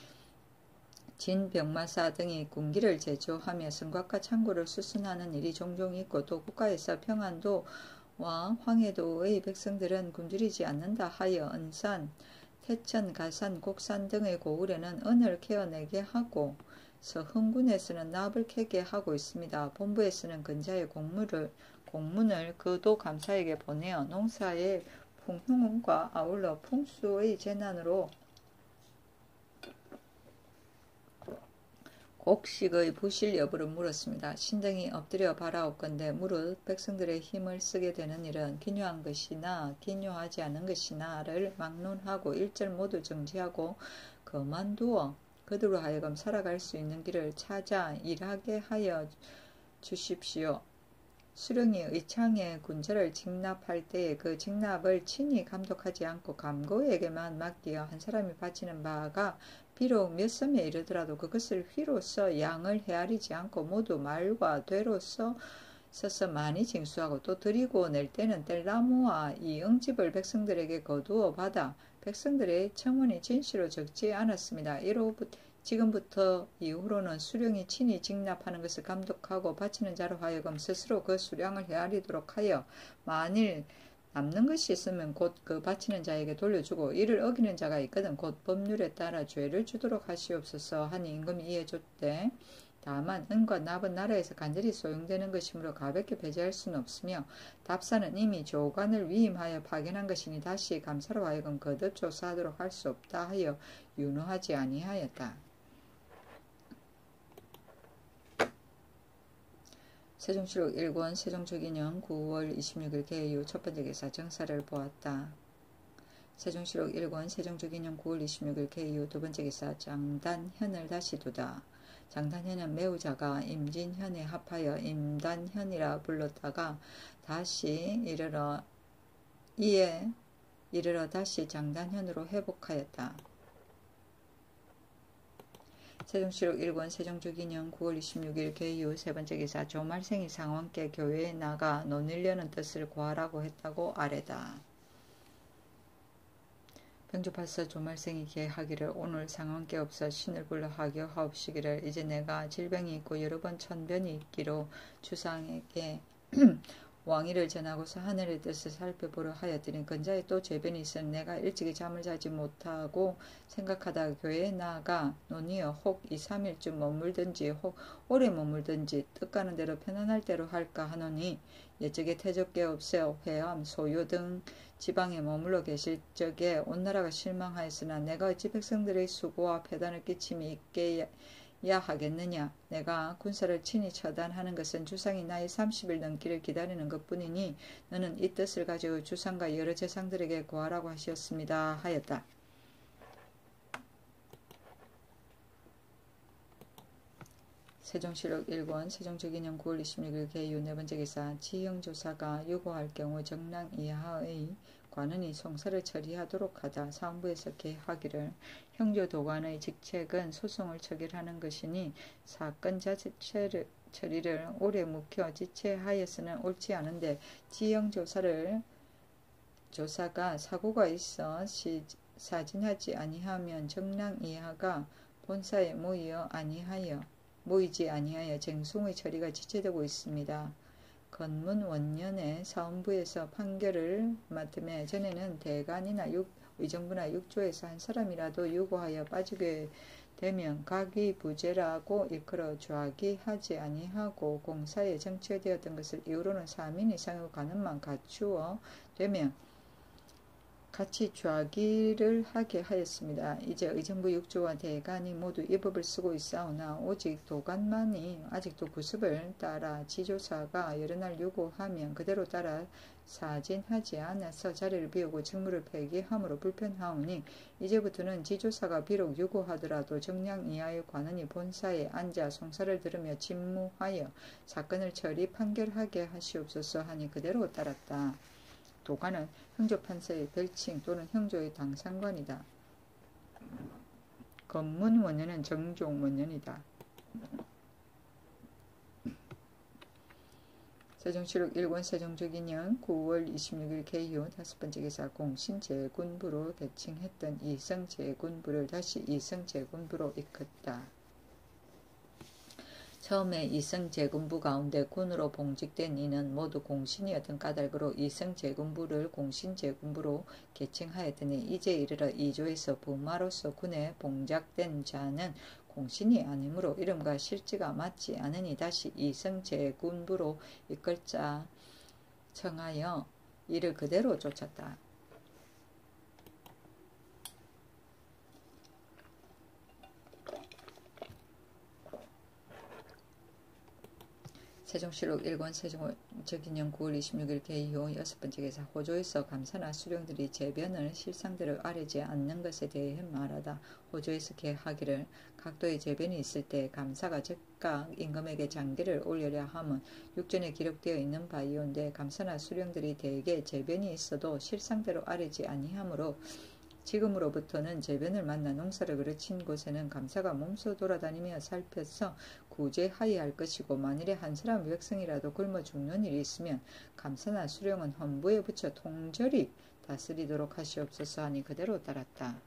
진병마사 등이 군기를 제조하며 성곽과 창고를 수순하는 일이 종종 있고 또 국가에서 평안도 와 황해도의 백성들은 굶주리지 않는다 하여 은산, 태천, 가산, 곡산 등의 고을에는 은을 캐어내게 하고 서흥군에서는 납을 캐게 하고 있습니다. 본부에서는 근자의 공문을 그도 감사에게 보내어 농사의 풍흉과 아울러 풍수의 재난으로 곡식의 부실 여부를 물었습니다. 신등이 엎드려 바라옵건대 무릇 백성들의 힘을 쓰게 되는 일은 기묘한 것이나 기묘하지 않은 것이나를 막론하고 일절 모두 정지하고 그만두어 그들로 하여금 살아갈 수 있는 길을 찾아 일하게 하여 주십시오. 수령이 의창에 군자를 직납할 때에 그 직납을 친히 감독하지 않고 감고에게만 맡기어 한 사람이 바치는 바가 비록 몇 섬에 이르더라도 그것을 휘로써 양을 헤아리지 않고 모두 말과 되로서 써서 많이 징수하고 또 드리고 낼 때는 뗄나무와 이 응집을 백성들에게 거두어 받아 백성들의 청원이 진시로 적지 않았습니다. 지금부터 이후로는 수령이 친히 직납하는 것을 감독하고 바치는 자로 하여금 스스로 그 수량을 헤아리도록 하여 만일 남는 것이 있으면 곧 그 바치는 자에게 돌려주고 이를 어기는 자가 있거든 곧 법률에 따라 죄를 주도록 하시옵소서 하니 임금이 이에 줬대. 다만 은과 납은 나라에서 간절히 소용되는 것이므로 가볍게 배제할 수는 없으며 답사는 이미 조관을 위임하여 파견한 것이니 다시 감사로 하여금 거듭 조사하도록 할 수 없다 하여 윤호하지 아니하였다. 세종시록 1권 세종적인년 9월 26일 개회 이후 첫번째 기사 정사를 보았다. 세종시록 1권 세종적인년 9월 26일 개회 이후 두번째 기사 장단현을 다시 두다. 장단현은 매우자가 임진현에 합하여 임단현이라 불렀다가 다시 이르러 다시 장단현으로 회복하였다. 세종시록 1권 세종주기년 9월 26일 개유 세번째 기사 조말생이 상왕께 교회에 나가 논의려는 뜻을 고하라고 했다고 아래다. 병조파서 조말생이 계하기를 오늘 상왕께 없어 신을 불러 하교하옵시기를 이제 내가 질병이 있고 여러 번 천변이 있기로 주상에게 왕위를 전하고서 하늘의 뜻을 살펴보려 하였더니 근자에 또 재변이 있으니 내가 일찍이 잠을 자지 못하고 생각하다가 교회에 나아가 논의어 혹 2, 3일쯤 머물든지 혹 오래 머물든지 뜻가는 대로 편안할 대로 할까 하노니 옛적에 태적계 없어 회암, 소요 등 지방에 머물러 계실 적에 온 나라가 실망하였으나 내가 어찌 백성들의 수고와 폐단을 끼침이 있게 야 하겠느냐. 내가 군사를 친히 처단하는 것은 주상이 나이 30일 넘기를 기다리는 것뿐이니 너는 이 뜻을 가지고 주상과 여러 재상들에게 고하라고 하셨습니다 하였다. 세종시록 1권 세종주기년 9월 26일 개유 네번째 기사 지형조사가 유고할 경우 정랑 이하의 관원이 송사를 처리하도록 하다. 사원부에서 계하기를 형조도관의 직책은 소송을 처결하는 것이니 사건 자체 처리를 오래 묵혀 지체하여서는 옳지 않은데 지형조사가 사고가 있어 사진하지 아니하면 정랑 이하가 본사에 모이지 아니하여 쟁송의 처리가 지체되고 있습니다. 건문 원년에 사원부에서 판결을 맡음에 전에는 대간이나 의정부나 육조에서 한 사람이라도 유고하여 빠지게 되면 각위부재라고 일컬어 좌기하지 아니하고 공사에 정치되었던 것을 이후로는 3인 이상의 관원만 갖추어 되면 같이 좌기를 하게 하였습니다. 이제 의정부 육조와 대간이 모두 이 법을 쓰고 있사오나 오직 도간만이 아직도 구습을 따라 지조사가 여러 날 요구하면 그대로 따라 사진하지 않아서 자리를 비우고 직무를 폐기함으로 불편하오니 이제부터는 지조사가 비록 요구하더라도 정량 이하의 관원이 본사에 앉아 송사를 들으며 집무하여 사건을 처리 판결하게 하시옵소서 하니 그대로 따랐다. 도관은 형조판사의 별칭 또는 형조의 당상관이다. 건문원년은 정종원년이다. 세종시록 1권 세종주기년 9월 26일 개유 다섯번째 기사 공신제군부로 개칭했던 이성제군부를 다시 이성제군부로 이끌었다. 처음에 이성제군부 가운데 군으로 봉직된 이는 모두 공신이었던 까닭으로 이성제군부를 공신제군부로 개칭하였더니 이제 이르러 이조에서 부마로서 군에 봉작된 자는 공신이 아니므로 이름과 실지가 맞지 않으니 다시 이성제군부로 이끌자 청하여 이를 그대로 쫓았다. 세종시록 1권 세종적인년 9월 26일 개유 여섯번째 기사 호조에서 감사나 수령들이 재변을 실상대로 아뢰지 않는 것에 대해 말하다. 호조에서 계하기를 각도의 재변이 있을 때 감사가 즉각 임금에게 장계를 올려야 함은 육전에 기록되어 있는 바이온데 감사나 수령들이 대개 재변이 있어도 실상대로 아뢰지 아니하므로 지금으로부터는 재변을 만나 농사를 그르친 곳에는 감사가 몸소 돌아다니며 살펴서 구제하여야 할 것이고 만일에 한 사람 백성이라도 굶어 죽는 일이 있으면 감사나 수령은 헌부에 붙여 통절히 다스리도록 하시옵소서 하니 그대로 따랐다.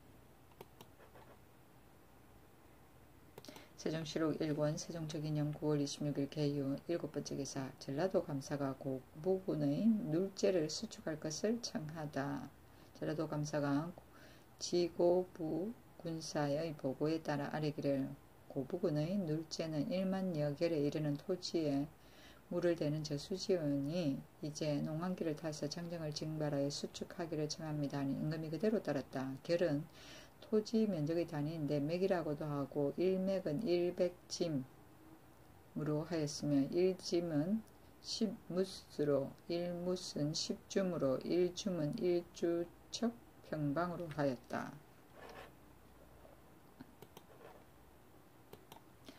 세종시록 1권 세종적인년 9월 26일 개유 일곱번째 기사 전라도 감사가 고부군의 눌제를 수축할 것을 청하다. 전라도 감사가 지고부 군사의 보고에 따라 아뢰기를 고부군의 눌제는 1만여 결에 이르는 토지에 물을 대는 저수지원이 이제 농한기를 타서 장정을 징발하여 수축하기를 청합니다. 하니 임금이 그대로 따랐다. 결은 토지 면적의 단위인데 맥이라고도 하고 1맥은 100짐으로 하였으며 1짐은 10무스로 1무스는 10줌으로 1줌은 1주척 평방으로 하였다.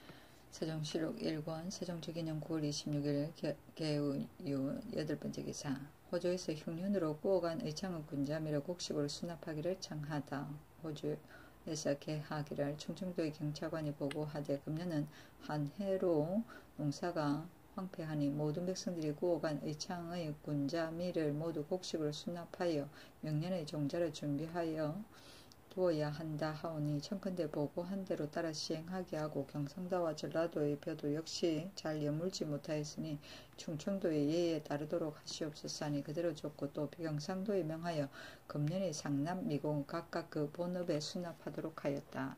세종시록 1권 세종주기년 9월 26일 개의 이후 8번째 기사. 호조에서 흉년으로 꾸어간 의창은 군자미를 곡식으로 수납하기를 청하다. 호주에서 개하기를 충청도의 경찰관이 보고하되 금년은 한 해로 농사가 황폐하니 모든 백성들이 구워간 의창의 군자미를 모두 곡식으로 수납하여 명년의 종자를 준비하여 두어야 한다 하오니 청컨대 보고한 대로 따라 시행하게 하고 경상도와 전라도의 벼도 역시 잘 여물지 못하였으니 충청도의 예에 따르도록 하시옵소서 하니 그대로 줬고 또 경상도에 명하여 금년의 상남 미공 각각 그 본업에 수납하도록 하였다.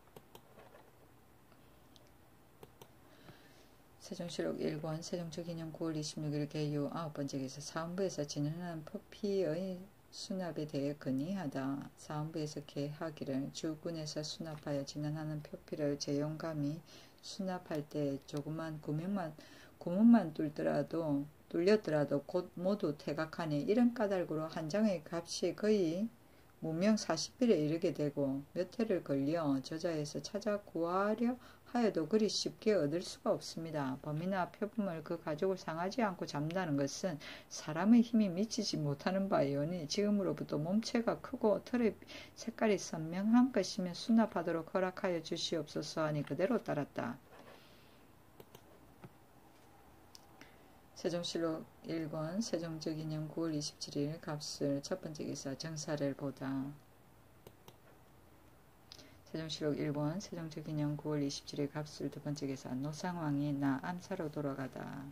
세종시록 1권 세종주기년 9월 26일 개유 9번째 기사. 사원부에서 진행하는 포피의 수납에 대해 건의하다. 사원부에서 개하기를 주군에서 수납하여 진행하는 표피를 재용감이 수납할 때 조그만 구멍만 뚫렸더라도 곧 모두 퇴각하니 이런 까닭으로 한 장의 값이 거의 무명 40일에 이르게 되고 몇 해를 걸려 저자에서 찾아 구하려 하여도 그리 쉽게 얻을 수가 없습니다. 범이나 표품을 그 가죽을 상하지 않고 잡는다는 것은 사람의 힘이 미치지 못하는 바이오니 지금으로부터 몸체가 크고 털의 색깔이 선명한 것이면 수납하도록 허락하여 주시옵소서 하니 그대로 따랐다. 세종시록 1권 세종주기년 9월 27일 갑술 첫번째 기사. 정사를 보다. 세종시록 1권 세종주기년 9월 27일 갑술 두번째 기사. 노상왕이 나 암사로 돌아가다.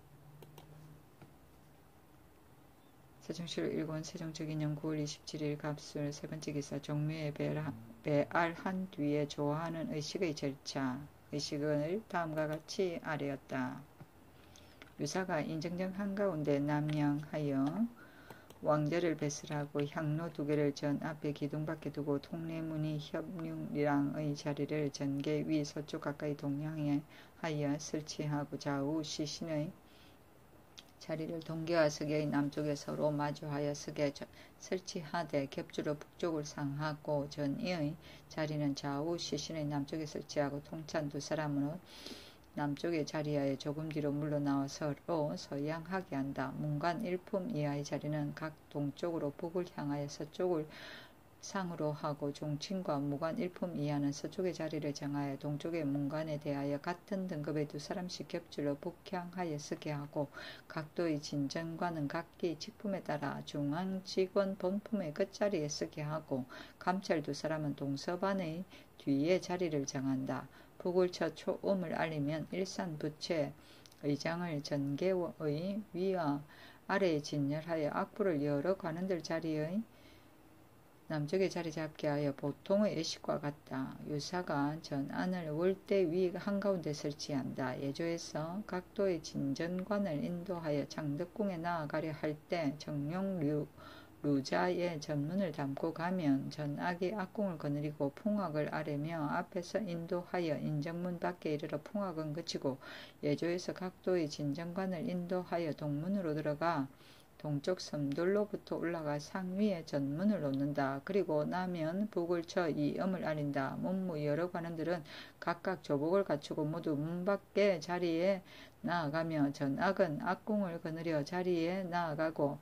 세종시록 1권 세종주기년 9월 27일 갑술 세번째 기사. 종묘에 배알한 뒤에 좋아하는 의식의 절차. 의식을 다음과 같이 아뢰었다. 유사가 인정정 한가운데 남양하여 왕절을 배설하고 향로 2개를 전 앞에 기둥밖에 두고 통례문이 협룡량의 자리를 전개 위 서쪽 가까이 동양에 하여 설치하고 좌우 시신의 자리를 동계와 서계의 남쪽에 서로 마주하여 서게 설치하되 겹주로 북쪽을 상하고 전이의 자리는 좌우 시신의 남쪽에 설치하고 통찬 2사람으로 남쪽의 자리하에 조금 뒤로 물러나와 서로 서양하게 한다. 문간 1품 이하의 자리는 각 동쪽으로 북을 향하여 서쪽을 상으로 하고 종친과 무관 1품 이하는 서쪽의 자리를 정하여 동쪽의 문간에 대하여 같은 등급의 2사람씩 겹줄로 북향하여 서게 하고 각도의 진전관은 각기 직품에 따라 중앙 직원 본품의 끝자리에 서게 하고 감찰 2사람은 동서반의 뒤에 자리를 정한다. 북을 쳐 초음을 알리면 일산부채 의장을 전계의 위와 아래에 진열하여 악부를 여러 관원들 자리의 남쪽에 자리 잡게 하여 보통의 예식과 같다. 유사가 전안을 월대 위 한가운데 설치한다. 예조에서 각도의 진전관을 인도하여 장덕궁에 나아가려 할 때 정룡 루자의 전문을 담고 가면 전악이 악궁을 거느리고 풍악을 아뢰며 앞에서 인도하여 인정문 밖에 이르러 풍악은 그치고 예조에서 각도의 진정관을 인도하여 동문으로 들어가 동쪽 섬돌로부터 올라가 상위에 전문을 놓는다. 그리고 나면 북을 쳐 이음을 알린다. 문무 여러 관원들은 각각 조복을 갖추고 모두 문 밖에 자리에 나아가며 전악은 악궁을 거느려 자리에 나아가고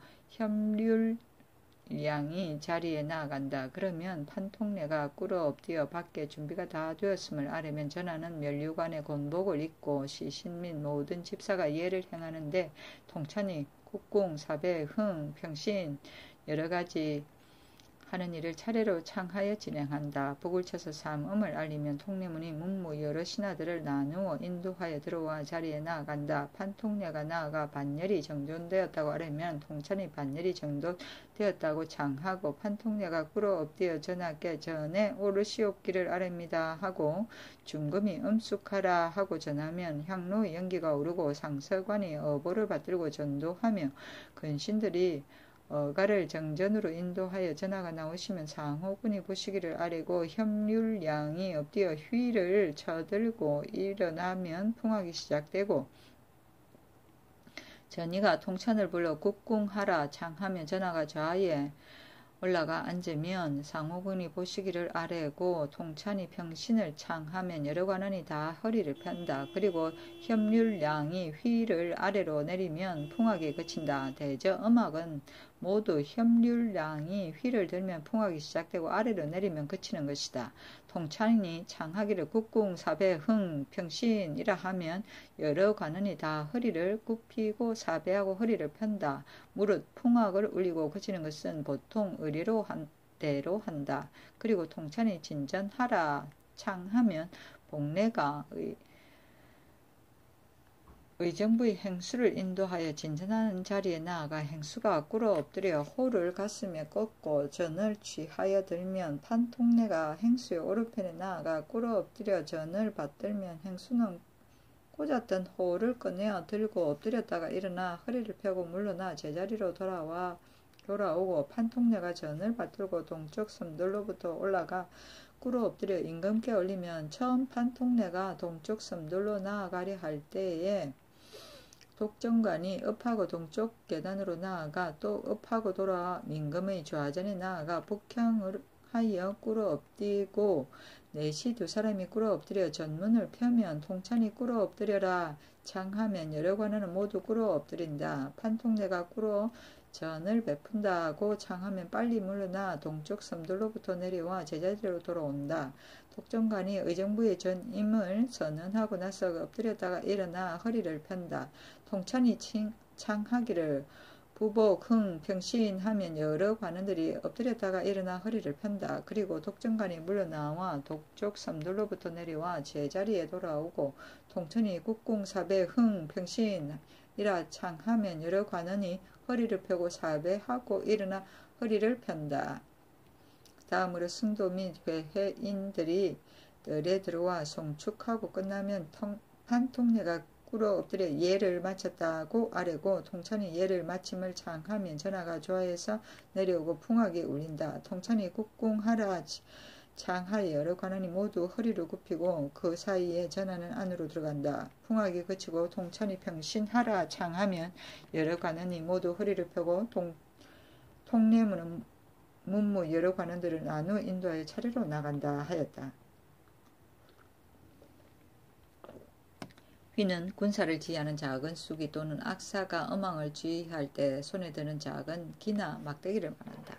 협률량이 자리에 나아간다. 그러면 판통례가 꿇어 엎드려 밖에 준비가 다 되었음을 아뢰면 전하는 면류관의 곤복을 입고 시신 및 모든 집사가 예를 행하는데 통찬이 국궁, 사배, 흥, 평신 여러 가지 하는 일을 차례로 창하여 진행한다. 북을 쳐서 삼음을 알리면 통례문이 문무 여러 신하들을 나누어 인도하여 들어와 자리에 나아간다. 판통례가 나아가 반열이 정돈되었다고 아뢰면 통찬이 반열이 정돈되었다고 창하고 판통례가 꿇어 엎드려 전하께 전에 오르시옵기를 아뢰입니다 하고 중금이 음숙하라 하고 전하면 향로의 연기가 오르고 상서관이 어보를 받들고 전도하며 근신들이 어가를 정전으로 인도하여 전하가 나오시면 상호군이 보시기를 아뢰고 협률량이 엎드려 휘를 쳐들고 일어나면 풍악이 시작되고 전이가 통찬을 불러 국궁하라 창하며 전하가 좌에 올라가 앉으면 상호군이 보시기를 아래고 통찬이 평신을 창하면 여러 관원이 다 허리를 편다. 그리고 협률량이 휘를 아래로 내리면 풍악이 그친다. 대저 음악은 모두 협률량이 휘를 들면 풍악이 시작되고 아래로 내리면 그치는 것이다. 통찬이 창하기를 국궁사배 흥 평신이라 하면 여러 관원이 다 허리를 굽히고 사배하고 허리를 편다. 무릇 풍악을 울리고 그치는 것은 보통 의례로 대로 한다. 그리고 통찬이 진전하라 창하면 복례가 의정부의 행수를 인도하여 진전하는 자리에 나아가 행수가 꿇어 엎드려 호를 가슴에 꽂고 전을 취하여 들면 판통례가 행수의 오른편에 나아가 꿇어 엎드려 전을 받들면 행수는 꽂았던 호를 꺼내어 들고 엎드렸다가 일어나 허리를 펴고 물러나 제자리로 돌아오고 판통례가 전을 받들고 동쪽 섬들로부터 올라가 꿇어 엎드려 임금께 올리면 처음 판통례가 동쪽 섬들로 나아가려 할 때에 독정관이 읍하고 동쪽 계단으로 나아가 또 읍하고 돌아와 임금의 좌전에 나아가 북향을 하여 꿇어 엎디고 넷이 두 사람이 꿇어 엎드려 전문을 펴면 통찬이 꿇어 엎드려라 창하면 여러 관원은 모두 꿇어 엎드린다. 판통례가 꿇어 전을 베푼다고 창하면 빨리 물러나 동쪽 섬들로부터 내려와 제자리로 돌아온다. 독정관이 의정부의 전임을 선언하고 나서 엎드렸다가 일어나 허리를 편다. 통찬이 창하기를 부복, 흥, 평신하면 여러 관원들이 엎드렸다가 일어나 허리를 편다. 그리고 독정관이 물러나와 동쪽 섬들로부터 내려와 제자리에 돌아오고 통천이 국궁, 사배, 흥, 평신이라 창하면 여러 관원이 허리를 펴고 사배하고 일어나 허리를 편다. 다음으로 승도 및 회인들이 뜰에 들어와 송축하고 끝나면 판통례가 꿇어 엎드려 예를 마쳤다고 아뢰고 통찬이 예를 마침을 창하면 전하가 좌에서 내려오고 풍악이 울린다. 통찬이 국궁하라 창하여 여러 관원이 모두 허리를 굽히고 그 사이에 전하는 안으로 들어간다. 풍악이 그치고 통찬이 평신하라 창하면 여러 관원이 모두 허리를 펴고 통례문은 문무 여러 관원들을 나누어 인도하여 차례로 나간다 하였다. 휘는 군사를 지휘하는 작은 쑥이 또는 악사가 음악을 지휘할 때 손에 드는 작은 기나 막대기를 말한다.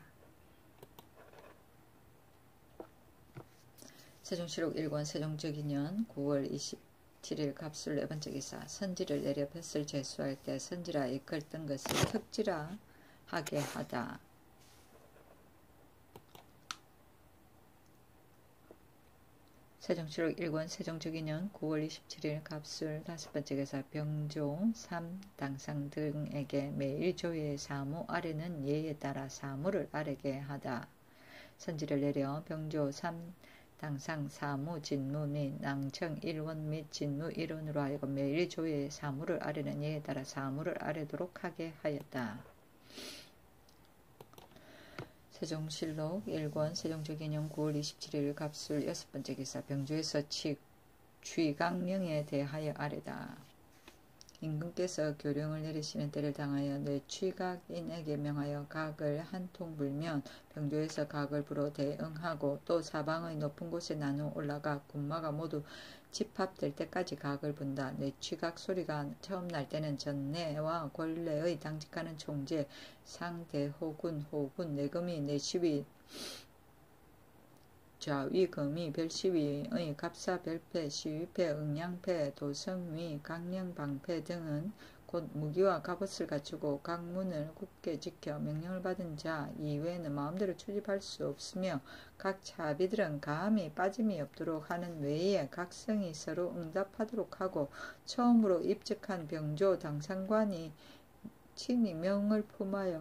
세종시록 1권 세종적인년 9월 27일 갑술 4번째 기사. 선지를 내려 뱃을 제수할 때 선지라 이끌던 것을 특지라 하게 하다. 세종시록 1권 세종적인년 9월 27일 갑술 5번째 기사. 병조 3 당상 등에게 매일 조의 사무 아래는 예에 따라 사무를 아래게 하다. 선지를 내려 병조 3 당상 사무 진무 및 낭청 1원 및 진무 1원으로 하여금 매일 조의 사무를 아래는 예에 따라 사무를 아래도록 하게 하였다. 세종실록 1권 세종적인년 9월 27일 갑술 6번째 기사. 병조에서 취강령에 대하여 아래다. 임금께서 교령을 내리시는 때를 당하여 내 취각인에게 명하여 각을 한 통 불면 병조에서 각을 불어 대응하고 또 사방의 높은 곳에 나누어 올라가 군마가 모두 집합될 때까지 각을 분다. 내 취각 소리가 처음 날 때는 전내와 권례의 당직하는 총재 상대호군 호군 내금이 내시위 좌위금이 별시위의 갑사 별패 시위패 응양패 도성위 강령방패 등은 곧 무기와 갑옷을 갖추고 각 문을 굳게 지켜 명령을 받은 자 이외에는 마음대로 출입할 수 없으며 각 차비들은 가함이 빠짐이 없도록 하는 외에 각성이 서로 응답하도록 하고 처음으로 입직한 병조 당상관이 친히 명을 품하여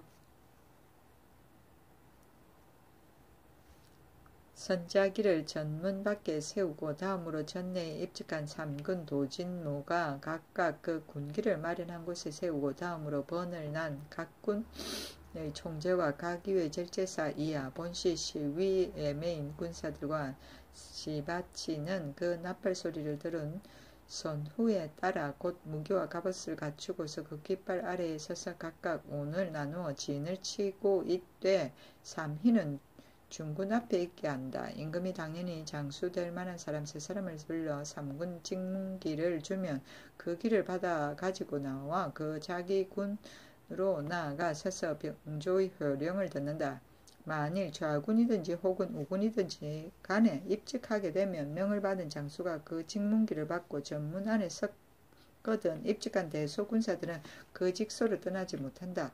선자기를 전문 밖에 세우고 다음으로 전내에 입직한 3군 도진무가 각각 그 군기를 마련한 곳에 세우고 다음으로 번을 난 각군의 총재와 각 이외 절제사 이하 본시 시위에 메인 군사들과 시바치는 그 나팔 소리를 들은 선후에 따라 곧 무기와 갑옷을 갖추고서 그 깃발 아래에 서서 각각 운을 나누어 진을 치고 있되 삼희는 중군 앞에 있게 한다. 임금이 당연히 장수될 만한 사람 세 사람을 불러 삼군 직문기를 주면 그 길을 받아 가지고 나와 그 자기 군으로 나아가 서서 병조의 효령을 듣는다. 만일 좌군이든지 혹은 우군이든지 간에 입직하게 되면 명을 받은 장수가 그 직문기를 받고 전문 안에 섰거든 입직한 대소군사들은 그 직소를 떠나지 못한다.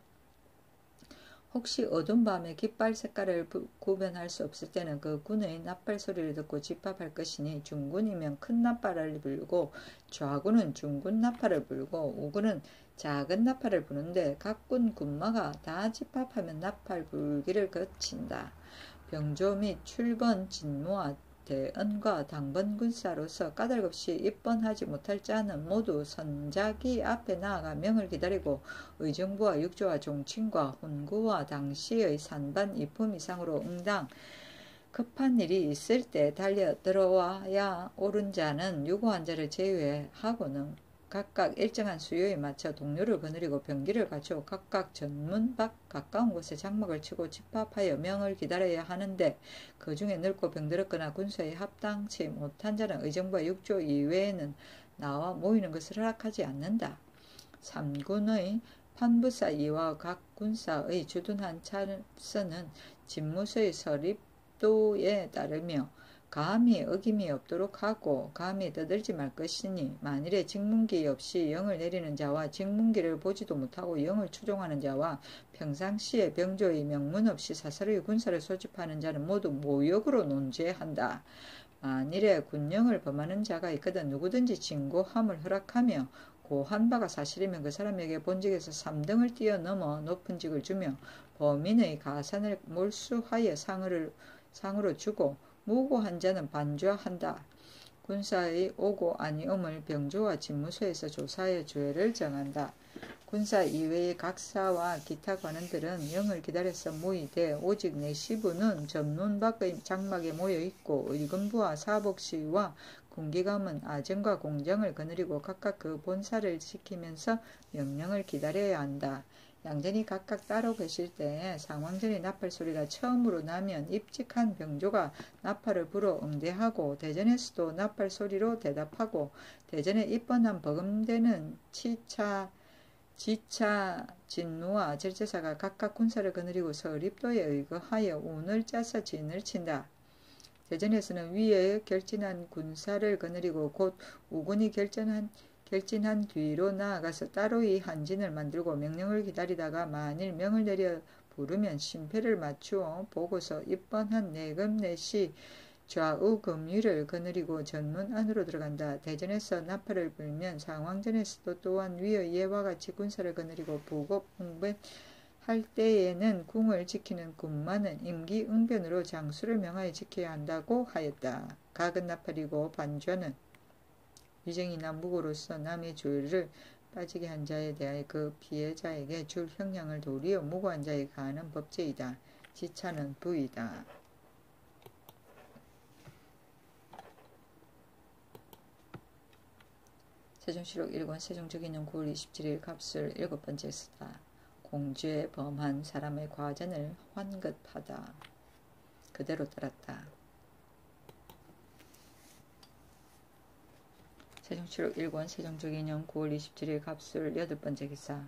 혹시 어두운 밤에 깃발 색깔을 구별할 수 없을 때는 그 군의 나팔 소리를 듣고 집합할 것이니 중군이면 큰 나팔을 불고 좌군은 중군 나팔을 불고 우군은 작은 나팔을 부는데 각 군 군마가 다 집합하면 나팔 불기를 거친다. 병조 및 출번 진무와 대언과 당번 군사로서 까닭없이 입번하지 못할 자는 모두 선자기 앞에 나아가 명을 기다리고 의정부와 육조와 종친과 훈구와 당시의 산반 이품 이상으로 응당 급한 일이 있을 때 달려 들어와야 옳은 자는 유고한 자를 제외하고는 각각 일정한 수요에 맞춰 동료를 거느리고 병기를 갖추어 각각 전문 밖 가까운 곳에 장막을 치고 집합하여 명을 기다려야 하는데 그 중에 늙고 병들었거나 군사에 합당치 못한 자는 의정부와 육조 이외에는 나와 모이는 것을 허락하지 않는다. 3군의 판부사 이와 각 군사의 주둔한 차서는 집무서의 서립도에 따르며 감히 어김이 없도록 하고 감히 떠들지 말 것이니 만일에 직문기 없이 영을 내리는 자와 직문기를 보지도 못하고 영을 추종하는 자와 평상시에 병조의 명문 없이 사사로이 군사를 소집하는 자는 모두 모욕으로 논죄한다. 만일에 군령을 범하는 자가 있거든 누구든지 진고함을 허락하며 고한 바가 사실이면 그 사람에게 본직에서 3등을 뛰어넘어 높은 직을 주며 범인의 가산을 몰수하여 상으로 주고 무고한 자는 반주한다. 군사의 오고 아니옴을 병조와 집무소에서 조사하여 죄를 정한다. 군사 이외의 각사와 기타 관원들은 영을 기다려서 모이되 오직 내시부는 전문 밖의 장막에 모여있고 의금부와 사복시와 군기감은 아정과 공정을 거느리고 각각 그 본사를 지키면서 명령을 기다려야 한다. 양전이 각각 따로 계실 때에 상왕전의 나팔 소리가 처음으로 나면 입직한 병조가 나팔을 불어 응대하고 대전에서도 나팔 소리로 대답하고 대전에 입번한 버금대는 지차 진무와 절제사가 각각 군사를 거느리고 서립도에 의거하여 운을 짜서 진을 친다. 대전에서는 위에 결진한 군사를 거느리고 곧 우군이 결진한 뒤로 나아가서 따로이 한진을 만들고 명령을 기다리다가 만일 명을 내려 부르면 심패를 맞추어 보고서 입번한 내금 내시 좌우 금위를 거느리고 전문 안으로 들어간다. 대전에서 나팔을 불면 상왕전에서도 또한 위의 예와 같이 군사를 거느리고 부고 응변할 때에는 궁을 지키는 군마는 임기응변으로 장수를 명하여 지켜야 한다고 하였다. 각은 나팔이고 반좌는 위정이나 무고로서 남의 죄를 빠지게 한 자에 대하여 그 피해자에게 줄 형량을 도리어 무고한 자에 가하는 법제이다. 지차는 부이다. 세종시록 1권 세종적인년 9월 27일 갑술 7번째 쓰다. 공죄 범한 사람의 과전을 환급하다. 그대로 따랐다. 세종시록 1권 세종적인년 9월 27일 갑술 8번째 기사.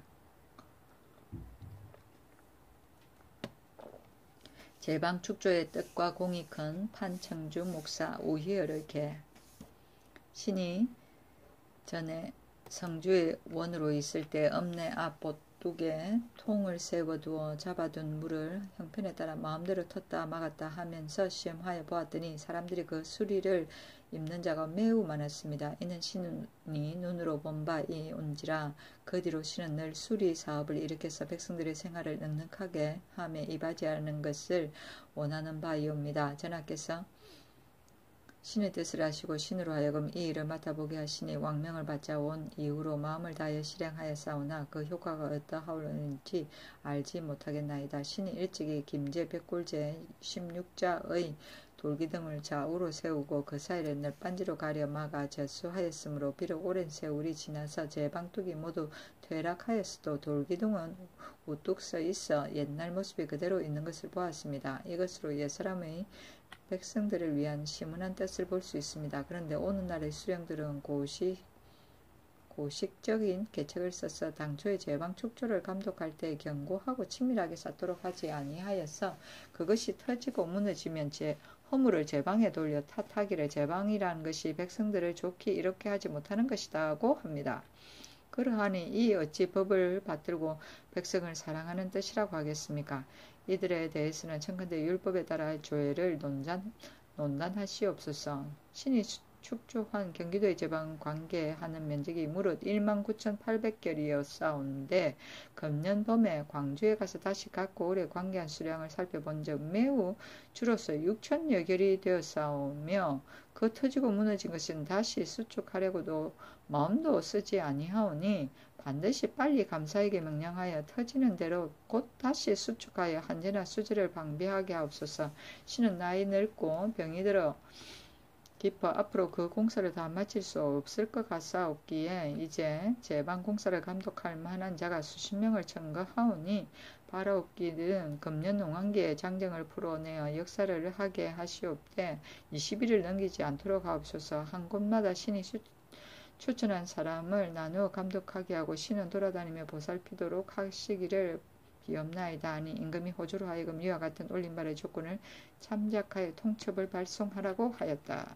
제방 축조의 뜻과 공이 큰 판청주 목사 우희열의 개. 신이 전에 성주의 원으로 있을 때 읍내 앞 보뚝에 통을 세워두어 잡아둔 물을 형편에 따라 마음대로 텄다 막았다 하면서 시험하여 보았더니 사람들이 그 수리를 입는 자가 매우 많았습니다. 이는 신이 눈으로 본 바이 온지라 그 뒤로 신은 늘 수리 사업을 일으켜서 백성들의 생활을 넉넉하게 함에 이바지하는 것을 원하는 바이옵니다. 전하께서 신의 뜻을 아시고 신으로 하여금 이 일을 맡아보게 하시니 왕명을 받자 온 이후로 마음을 다하여 실행하였사오나 그 효과가 어떠하오는지 알지 못하겠나이다. 신이 일찍이 김제 백골제 16자의 돌기둥을 좌우로 세우고 그 사이를 널빤지로 가려 막아 저수하였으므로 비록 오랜 세월이 지나서 제방뚝이 모두 퇴락하였어도 돌기둥은 우뚝 서 있어 옛날 모습이 그대로 있는 것을 보았습니다. 이것으로 옛사람의 백성들을 위한 시문한 뜻을 볼 수 있습니다. 그런데 오늘날의 수령들은 고식적인 계책을 써서 당초의 제방 축조를 감독할 때 견고하고 치밀하게 쌓도록 하지 아니하여서 그것이 터지고 무너지면 허물을 제방에 돌려 탓하기를 제방이라는 것이 백성들을 좋게 이렇게 하지 못하는 것이다고 합니다. 그러하니 이 어찌 법을 받들고 백성을 사랑하는 뜻이라고 하겠습니까? 이들에 대해서는 청컨대 율법에 따라 조회를 논단하시옵소서. 신이 축조한 경기도의 제방 관계하는 면적이 무릇 19,800결이었사온데 금년 봄에 광주에 가서 다시 갖고 올해 관계한 수량을 살펴본 적 매우 줄어서 6,000여 결이 되었사오며 그 터지고 무너진 것은 다시 수축하려고도 마음도 쓰지 아니하오니 반드시 빨리 감사에게 명령하여 터지는 대로 곧 다시 수축하여 한제나 수지를 방비하게 하옵소서. 신은 나이 늙고 병이 들어 깊어 앞으로 그 공사를 다 마칠 수 없을 것 같사옵기에 이제 제방 공사를 감독할 만한 자가 수십 명을 청거하오니 바라옵기는 금년 농한기에 장정을 풀어내어 역사를 하게 하시옵되 20일을 넘기지 않도록 하옵소서. 한 곳마다 신이 추천한 사람을 나누어 감독하게 하고 신은 돌아다니며 보살피도록 하시기를 비옵나이다 하니 임금이 호주로 하여금 이와 같은 올림발의 조건을 참작하여 통첩을 발송하라고 하였다.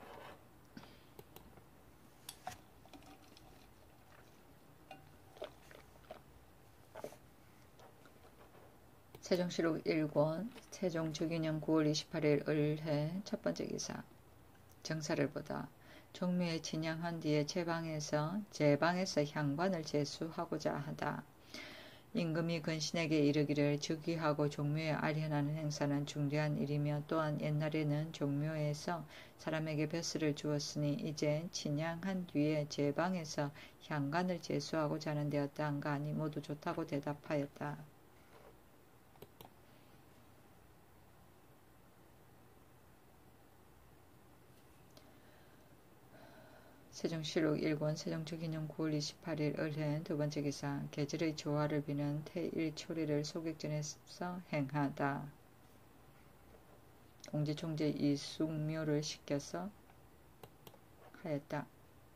세종시록 1권 세종 주기년 9월 28일 을해 첫 번째 기사. 정사를 보다. 종묘에 진양한 뒤에 제방에서 향관을 제수하고자 하다. 임금이 근신에게 이르기를 즉위하고 종묘에 아련하는 행사는 중대한 일이며 또한 옛날에는 종묘에서 사람에게 벼슬을 주었으니 이제 진양한 뒤에 제방에서 향관을 제수하고자 하는 데였다한가 하니 모두 좋다고 대답하였다. 세종시록 1권 세종주기년 9월 28일 을해 두 번째 기사. 계절의 조화를 비는 태일초리를 소객전에서 행하다. 공지총재 이숙묘를 시켜서 하였다.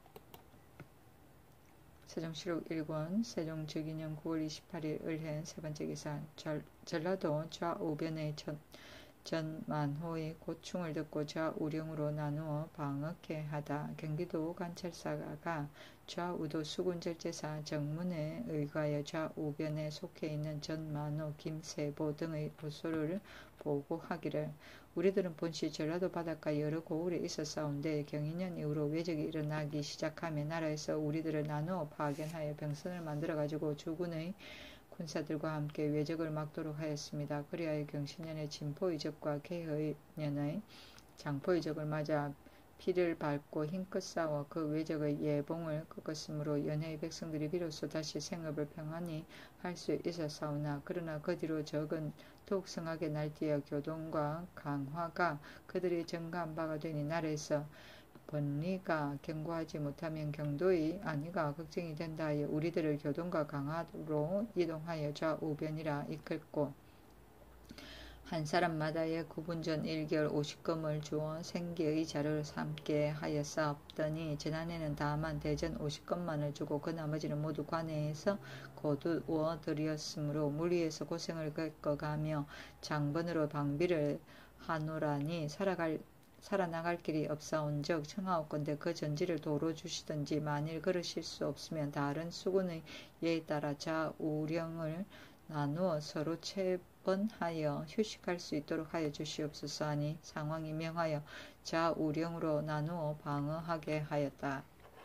세종시록 1권 세종주기년 9월 28일 을해 세 번째 기사. 전라도 좌우변의 전만호의 고충을 듣고 좌우령으로 나누어 방어케 하다. 경기도 관찰사가 좌우도 수군절제사 정문에 의거하여 좌우변에 속해 있는 전만호, 김세보 등의 고소를 보고하기를 우리들은 본시 전라도 바닷가 여러 고을에 있었사온데 경인년 이후로 외적이 일어나기 시작하며 나라에서 우리들을 나누어 파견하여 병선을 만들어가지고 주군의 군사들과 함께 외적을 막도록 하였습니다. 그리하여 경신년의 진포이적과 개허년의 장포이적을 맞아 피를 밟고 힘껏 싸워 그 외적의 예봉을 꺾었으므로 연해의 백성들이 비로소 다시 생업을 평안히 할 수 있었사오나 그러나 그 뒤로 적은 더욱 성하게 날뛰어 교동과 강화가 그들이 증가한 바가 되니 나라에서 번리가 견고하지 못하면 경도의 안위가 걱정이 된다 하여 우리들을 교동과 강화로 이동하여 좌우변이라 이끌고 한 사람마다의 구분전 1개월 50금을 주어 생계의 자료를 삼게 하였사옵더니 지난해는 다만 대전 50금만을 주고 그 나머지는 모두 관내에서 거두어 드렸으므로 무리에서 고생을 겪어가며 장번으로 방비를 하노라니 살아나갈 길이 없사온즉 청하옵건대 그 전지를 도로 주시든지 만일 그러실 수 없으면 다른 수군의 예에 따라 좌우령을 나누어 서로 체번하여 휴식할 수 있도록 하여 주시옵소서 하니 상황이 명하여 좌우령으로 나누어 방어하게 하였다.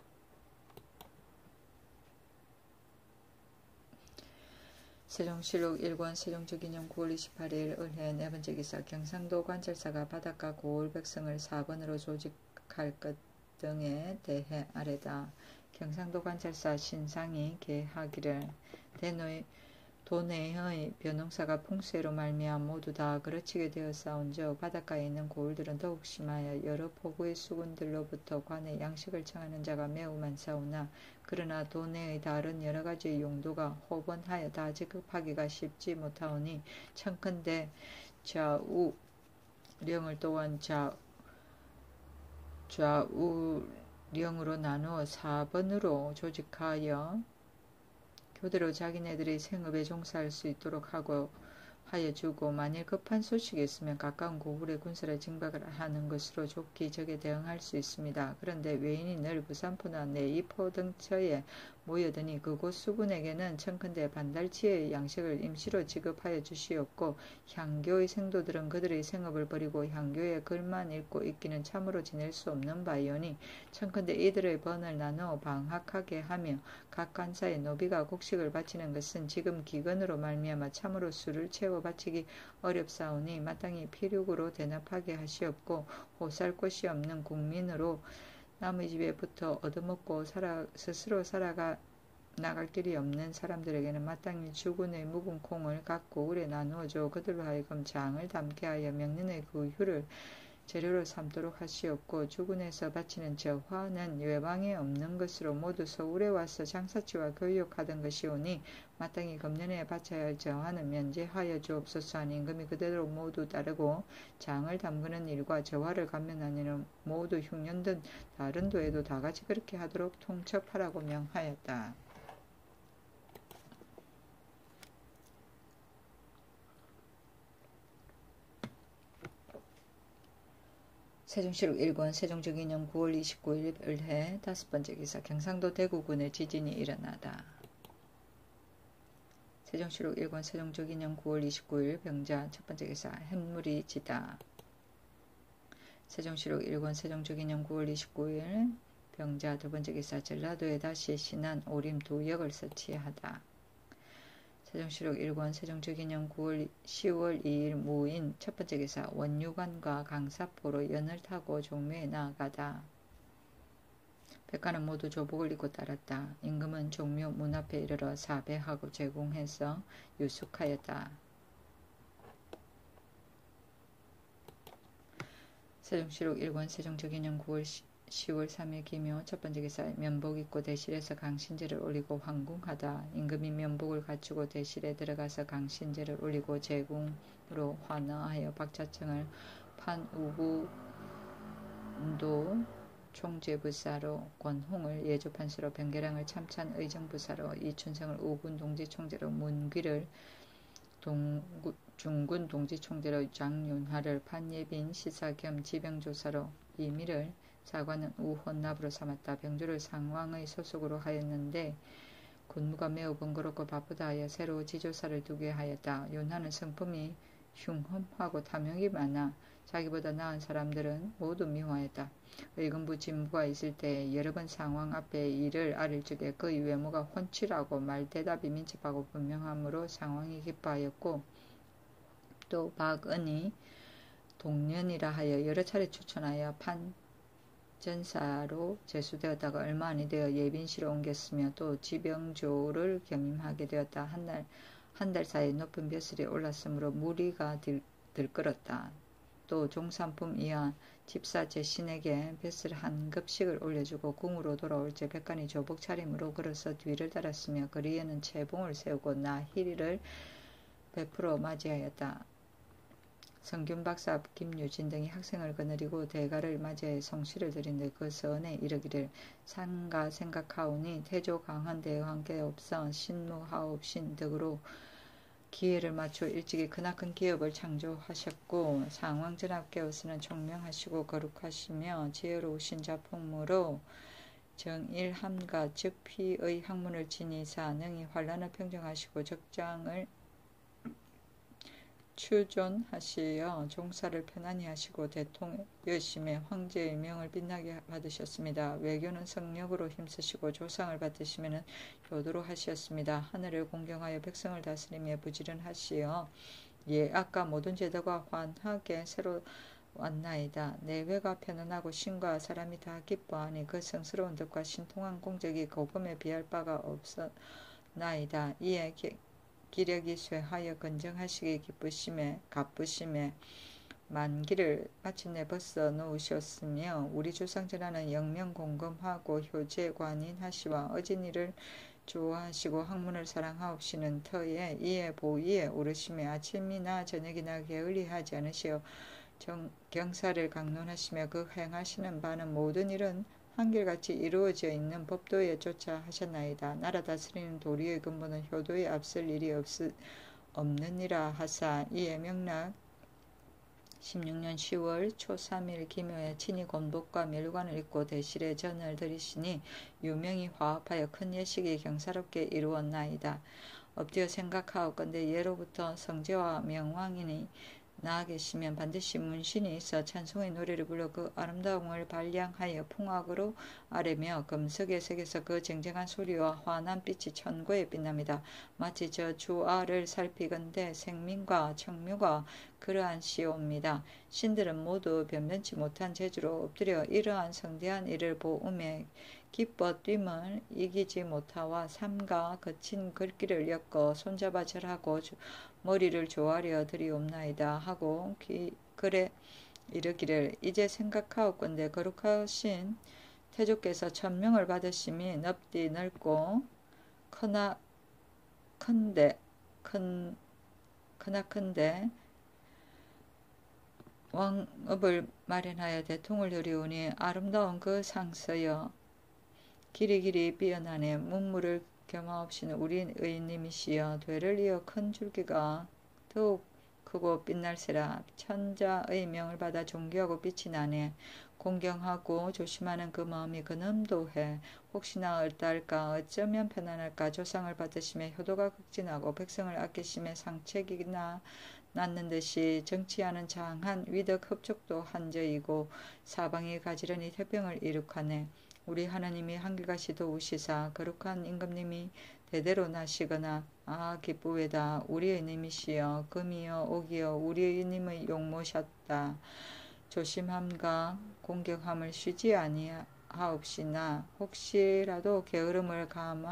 세종시록 1권 세종주기년 9월 28일 을해 네 번째 기사. 경상도 관찰사가 바닷가 고을 백성을 4번으로 조직할 것 등에 대해 아래다. 경상도 관찰사 신상이 계하기를 대노의 도내의 벼농사가 풍수로 말미암아 모두 다 그르치게 되었사온즉 바닷가에 있는 고을들은 더욱 심하여 여러 포구의 수군들로부터 관에 양식을 청하는 자가 매우 많사오나 그러나 도내의 다른 여러 가지의 용도가 호번하여 다 지급하기가 쉽지 못하오니 청컨대 좌우령을 또한 좌우령으로 나누어 4번으로 조직하여 교대로 자기네들이 생업에 종사할 수 있도록 하여 주고 만일 급한 소식이 있으면 가까운 고을에 군사를 징박을 하는 것으로 좋게 적에 대응할 수 있습니다. 그런데 외인이 늘 부산포나 내이포 등처에 모여드니 그곳 수군에게는 청컨대 반달치의 양식을 임시로 지급하여 주시옵고 향교의 생도들은 그들의 생업을 버리고 향교의 글만 읽고 있기는 참으로 지낼 수 없는 바이오니 청컨대 이들의 번을 나누어 방학하게 하며 각 간사의 노비가 곡식을 바치는 것은 지금 기근으로 말미암아 참으로 술을 채워 바치기 어렵사오니 마땅히 필육으로 대납하게 하시옵고 호살 곳이 없는 국민으로 남의 집에부터 얻어먹고 스스로 살아가 나갈 길이 없는 사람들에게는 마땅히 주군의 묵은 콩을 각 고을에 나누어줘 그들로 하여금 장을 담게 하여 명년의 그 휴를 재료로 삼도록 하시옵고 주군에서 바치는 저화는 외방에 없는 것으로 모두 서울에 와서 장사치와 교육하던 것이오니 마땅히 금년에 바쳐야 할 저화는 면제하여 주옵소서 하니 임금이 그대로 모두 따르고 장을 담그는 일과 저화를 감면하는 일은 모두 흉년든 다른 도에도 다같이 그렇게 하도록 통첩하라고 명하였다. 세종시록 1권 세종적인년 9월 29일 을해 5번째 기사 경상도 대구군에 지진이 일어나다. 세종시록 1권 세종적인년 9월 29일 병자 첫번째 기사 햇물이 지다. 세종시록 1권 세종적인년 9월 29일 병자 두번째 기사 전라도에 다시 신안 오림 2역을 설치하다. 세종시록 1권 세종적인년 10월 2일 무인 첫번째 기사 원유관과 강사포로 연을 타고 종묘에 나아가다. 백가는 모두 조복을 입고 따랐다. 임금은 종묘 문 앞에 이르러 사배하고 제공해서 유숙하였다. 세종시록 1권 세종적인년 10월 3일 기묘 첫번째 기사 면복 입고 대실에서 강신제를 올리고 황궁하다. 임금이 면복을 갖추고 대실에 들어가서 강신제를 올리고 제궁으로 환하하여 박자청을 판우부도 총재부사로 권홍을 예조판수로 변계량을 참찬 의정부사로 이춘성을 우군 동지총재로 문귀를 중군 동지총재로 장윤하를 판예빈 시사 겸 지병조사로 이미를 사관은 우헌납으로 삼았다. 병조를 상왕의 소속으로 하였는데 군무가 매우 번거롭고 바쁘다 하여 새로 지조사를 두게 하였다. 윤하는 성품이 흉험하고 탐욕이 많아 자기보다 나은 사람들은 모두 미워하였다. 의금부 진부가 있을 때 여러 번 상왕 앞에 일을 아릴 적에 그의 외모가 훤칠하고 말대답이 민첩하고 분명하므로 상왕이 기뻐하였고 또 박은이 동년이라 하여 여러 차례 추천하여 판전사로 제수되었다가 얼마 안이 되어 예빈시로 옮겼으며 또 지병조를 겸임하게 되었다. 한 달 사이에 높은 벼슬이 올랐으므로 무리가 들끓었다. 또 종산품 이하 집사 제신에게 벼슬 한 급씩을 올려주고 궁으로 돌아올 때 백관이 조복 차림으로 걸어서 뒤를 따랐으며 거리에는 채봉을 세우고 나희리를 베풀어 맞이하였다. 성균 박사 김유진 등이 학생을 거느리고 대가를 맞이해 성시를 드린데 그 선에 이르기를 상가 생각하오니 태조 강한 대왕께 없어 신무하옵신 덕으로 기회를 맞춰 일찍이 크나큰 기업을 창조하셨고 상왕전하께서는 총명하시고 거룩하시며 지혜로우신 자풍무로 정일함과 즉피의 학문을 지니사 능히 환란을 평정하시고 적장을 추존하시어 종사를 편안히 하시고 대통 여심에 황제의 명을 빛나게 받으셨습니다. 외교는 성력으로 힘쓰시고 조상을 받으시면 효도로 하셨습니다. 하늘을 공경하여 백성을 다스리며 부지런하시어 예악과 모든 제도가 환하게 새로 왔나이다. 내외가 편안하고 신과 사람이 다 기뻐하니 그 성스러운 덕과 신통한 공적이 고금에 비할 바가 없었나이다. 이에 기력이 쇠하여 건정하시기 가쁘심에 만기를 마침내 벗어 놓으셨으며 우리 조상전하는 영명공검하고 효제관인하시와 어진이를 좋아하시고 학문을 사랑하옵시는 터에 이에 보위에 오르심에 아침이나 저녁이나 게을리하지 않으시어 경사를 강론하시며 그 행하시는 바는 모든 일은 한결같이 이루어져 있는 법도에 쫓아 하셨나이다. 나라 다스리는 도리의 근본은 효도에 앞설 일이 없느니라 하사 이에 명락 16년 10월 초 3일 기묘에 친히 곤복과 멸관을 입고 대실에 전을 들이시니 유명히 화합하여 큰 예식이 경사롭게 이루었나이다. 엎드려 생각하옵건대 예로부터 성제와 명왕이니 나 계시면 반드시 문신이 있어 찬송의 노래를 불러 그 아름다움을 발량하여 풍악으로 아뢰며 금석의 색에서 그 쟁쟁한 소리와 환한 빛이 천고에 빛납니다. 마치 저 주아를 살피건대 생민과 청묘가 그러한 시옵니다. 신들은 모두 변변치 못한 재주로 엎드려 이러한 성대한 일을 보음에 기뻐 뜀을 이기지 못하와 삼가 거친 글귀를 엮어 손잡아 절하고 머리를 조아려 드리옵나이다 하고 그래 이르기를 이제 생각하옵건대 거룩하신 태조께서 천명을 받으심이 넓디 넓고 크나큰데 왕업을 마련하여 대통을 드리오니 아름다운 그 상서여 길이길이 삐어나네 문물을 겸하옵시는 우리 의님이시여 되를 이어 큰 줄기가 더욱 크고 빛날세라. 천자의 명을 받아 존귀하고 빛이 나네. 공경하고 조심하는 그 마음이 근엄도해. 혹시나 얼떨까 어쩌면 편안할까. 조상을 받으심에 효도가 극진하고 백성을 아끼심에 상책이나 낳는 듯이 정치하는 장한 위덕 흡족도 한저이고 사방이 가지런히 태평을 이룩하네. 우리 하나님이 한결같이 도우시사 거룩한 임금님이 대대로 나시거나 기쁘외다. 우리의 님이시여 금이여 옥이여 우리의 님의 용모셨다. 조심함과 공격함을 쉬지 아니하옵시나 혹시라도 게으름을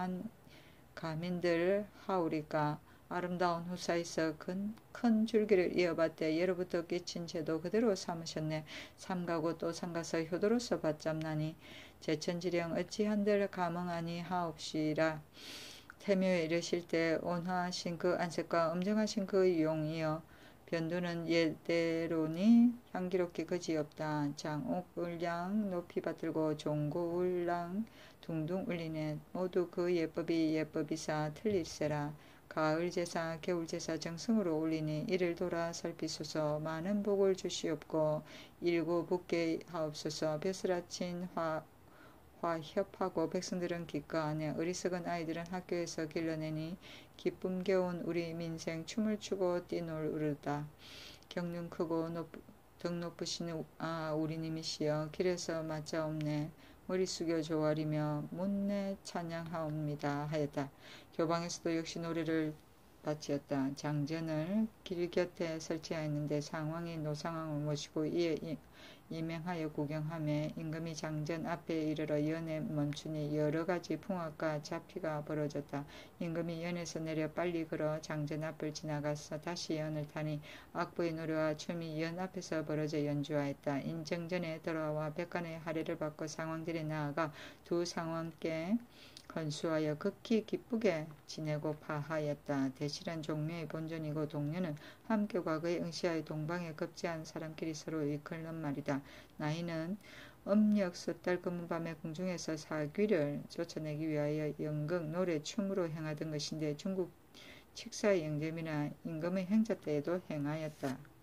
가민들 하오리까. 아름다운 후사에서 큰 줄기를 이어받되 예로부터 끼친 죄도 그대로 삼으셨네. 삼가고 또 삼가서 효도로서 받잡나니 제천지령 어찌한들 감흥하니 하옵시라. 태묘에 이르실 때 온화하신 그 안색과 엄정하신 그 용이여 변두는 예대로니 향기롭게 그지없다. 장옥을량 높이 받들고 종고울랑 둥둥 울리네. 모두 그 예법이사 틀릴세라. 가을 제사 겨울 제사 정성으로 올리니 이를 돌아 살피소서. 많은 복을 주시옵고 일고 붙게 하옵소서. 벼슬아친 화협하고 백성들은 기꺼하네. 어리석은 아이들은 학교에서 길러내니 기쁨겨운 우리 민생 춤을 추고 뛰놀르다. 경륜 크고 덕 높으신 우리님이시여 길에서 맞자옵네. 머리 숙여 조아리며 문내 찬양하옵니다 하였다. 교방에서도 역시 노래를 바치었다. 장전을 길 곁에 설치하였는데 상왕이 노상왕을 모시고 이에 이명하여 구경하며 임금이 장전 앞에 이르러 연에 멈추니 여러 가지 풍악과 잡히가 벌어졌다. 임금이 연에서 내려 빨리 걸어 장전 앞을 지나가서 다시 연을 타니 악보의 노래와 춤이 연 앞에서 벌어져 연주하였다. 인정전에 돌아와 백관의 할애를 받고 상왕들이 나아가 두 상왕께 건수하여 극히 기쁘게 지내고 파하였다. 대실은 종묘의 본전이고 동료는 함께 과거에 응시하여 동방에 급제한 사람끼리 서로 이끌는 말이다. 나이는 음력 섣달 검은 밤에 궁중에서 사귀를 쫓아내기 위하여 연극, 노래, 춤으로 행하던 것인데 중국 칙사의 영점이나 임금의 행자 때에도 행하였다.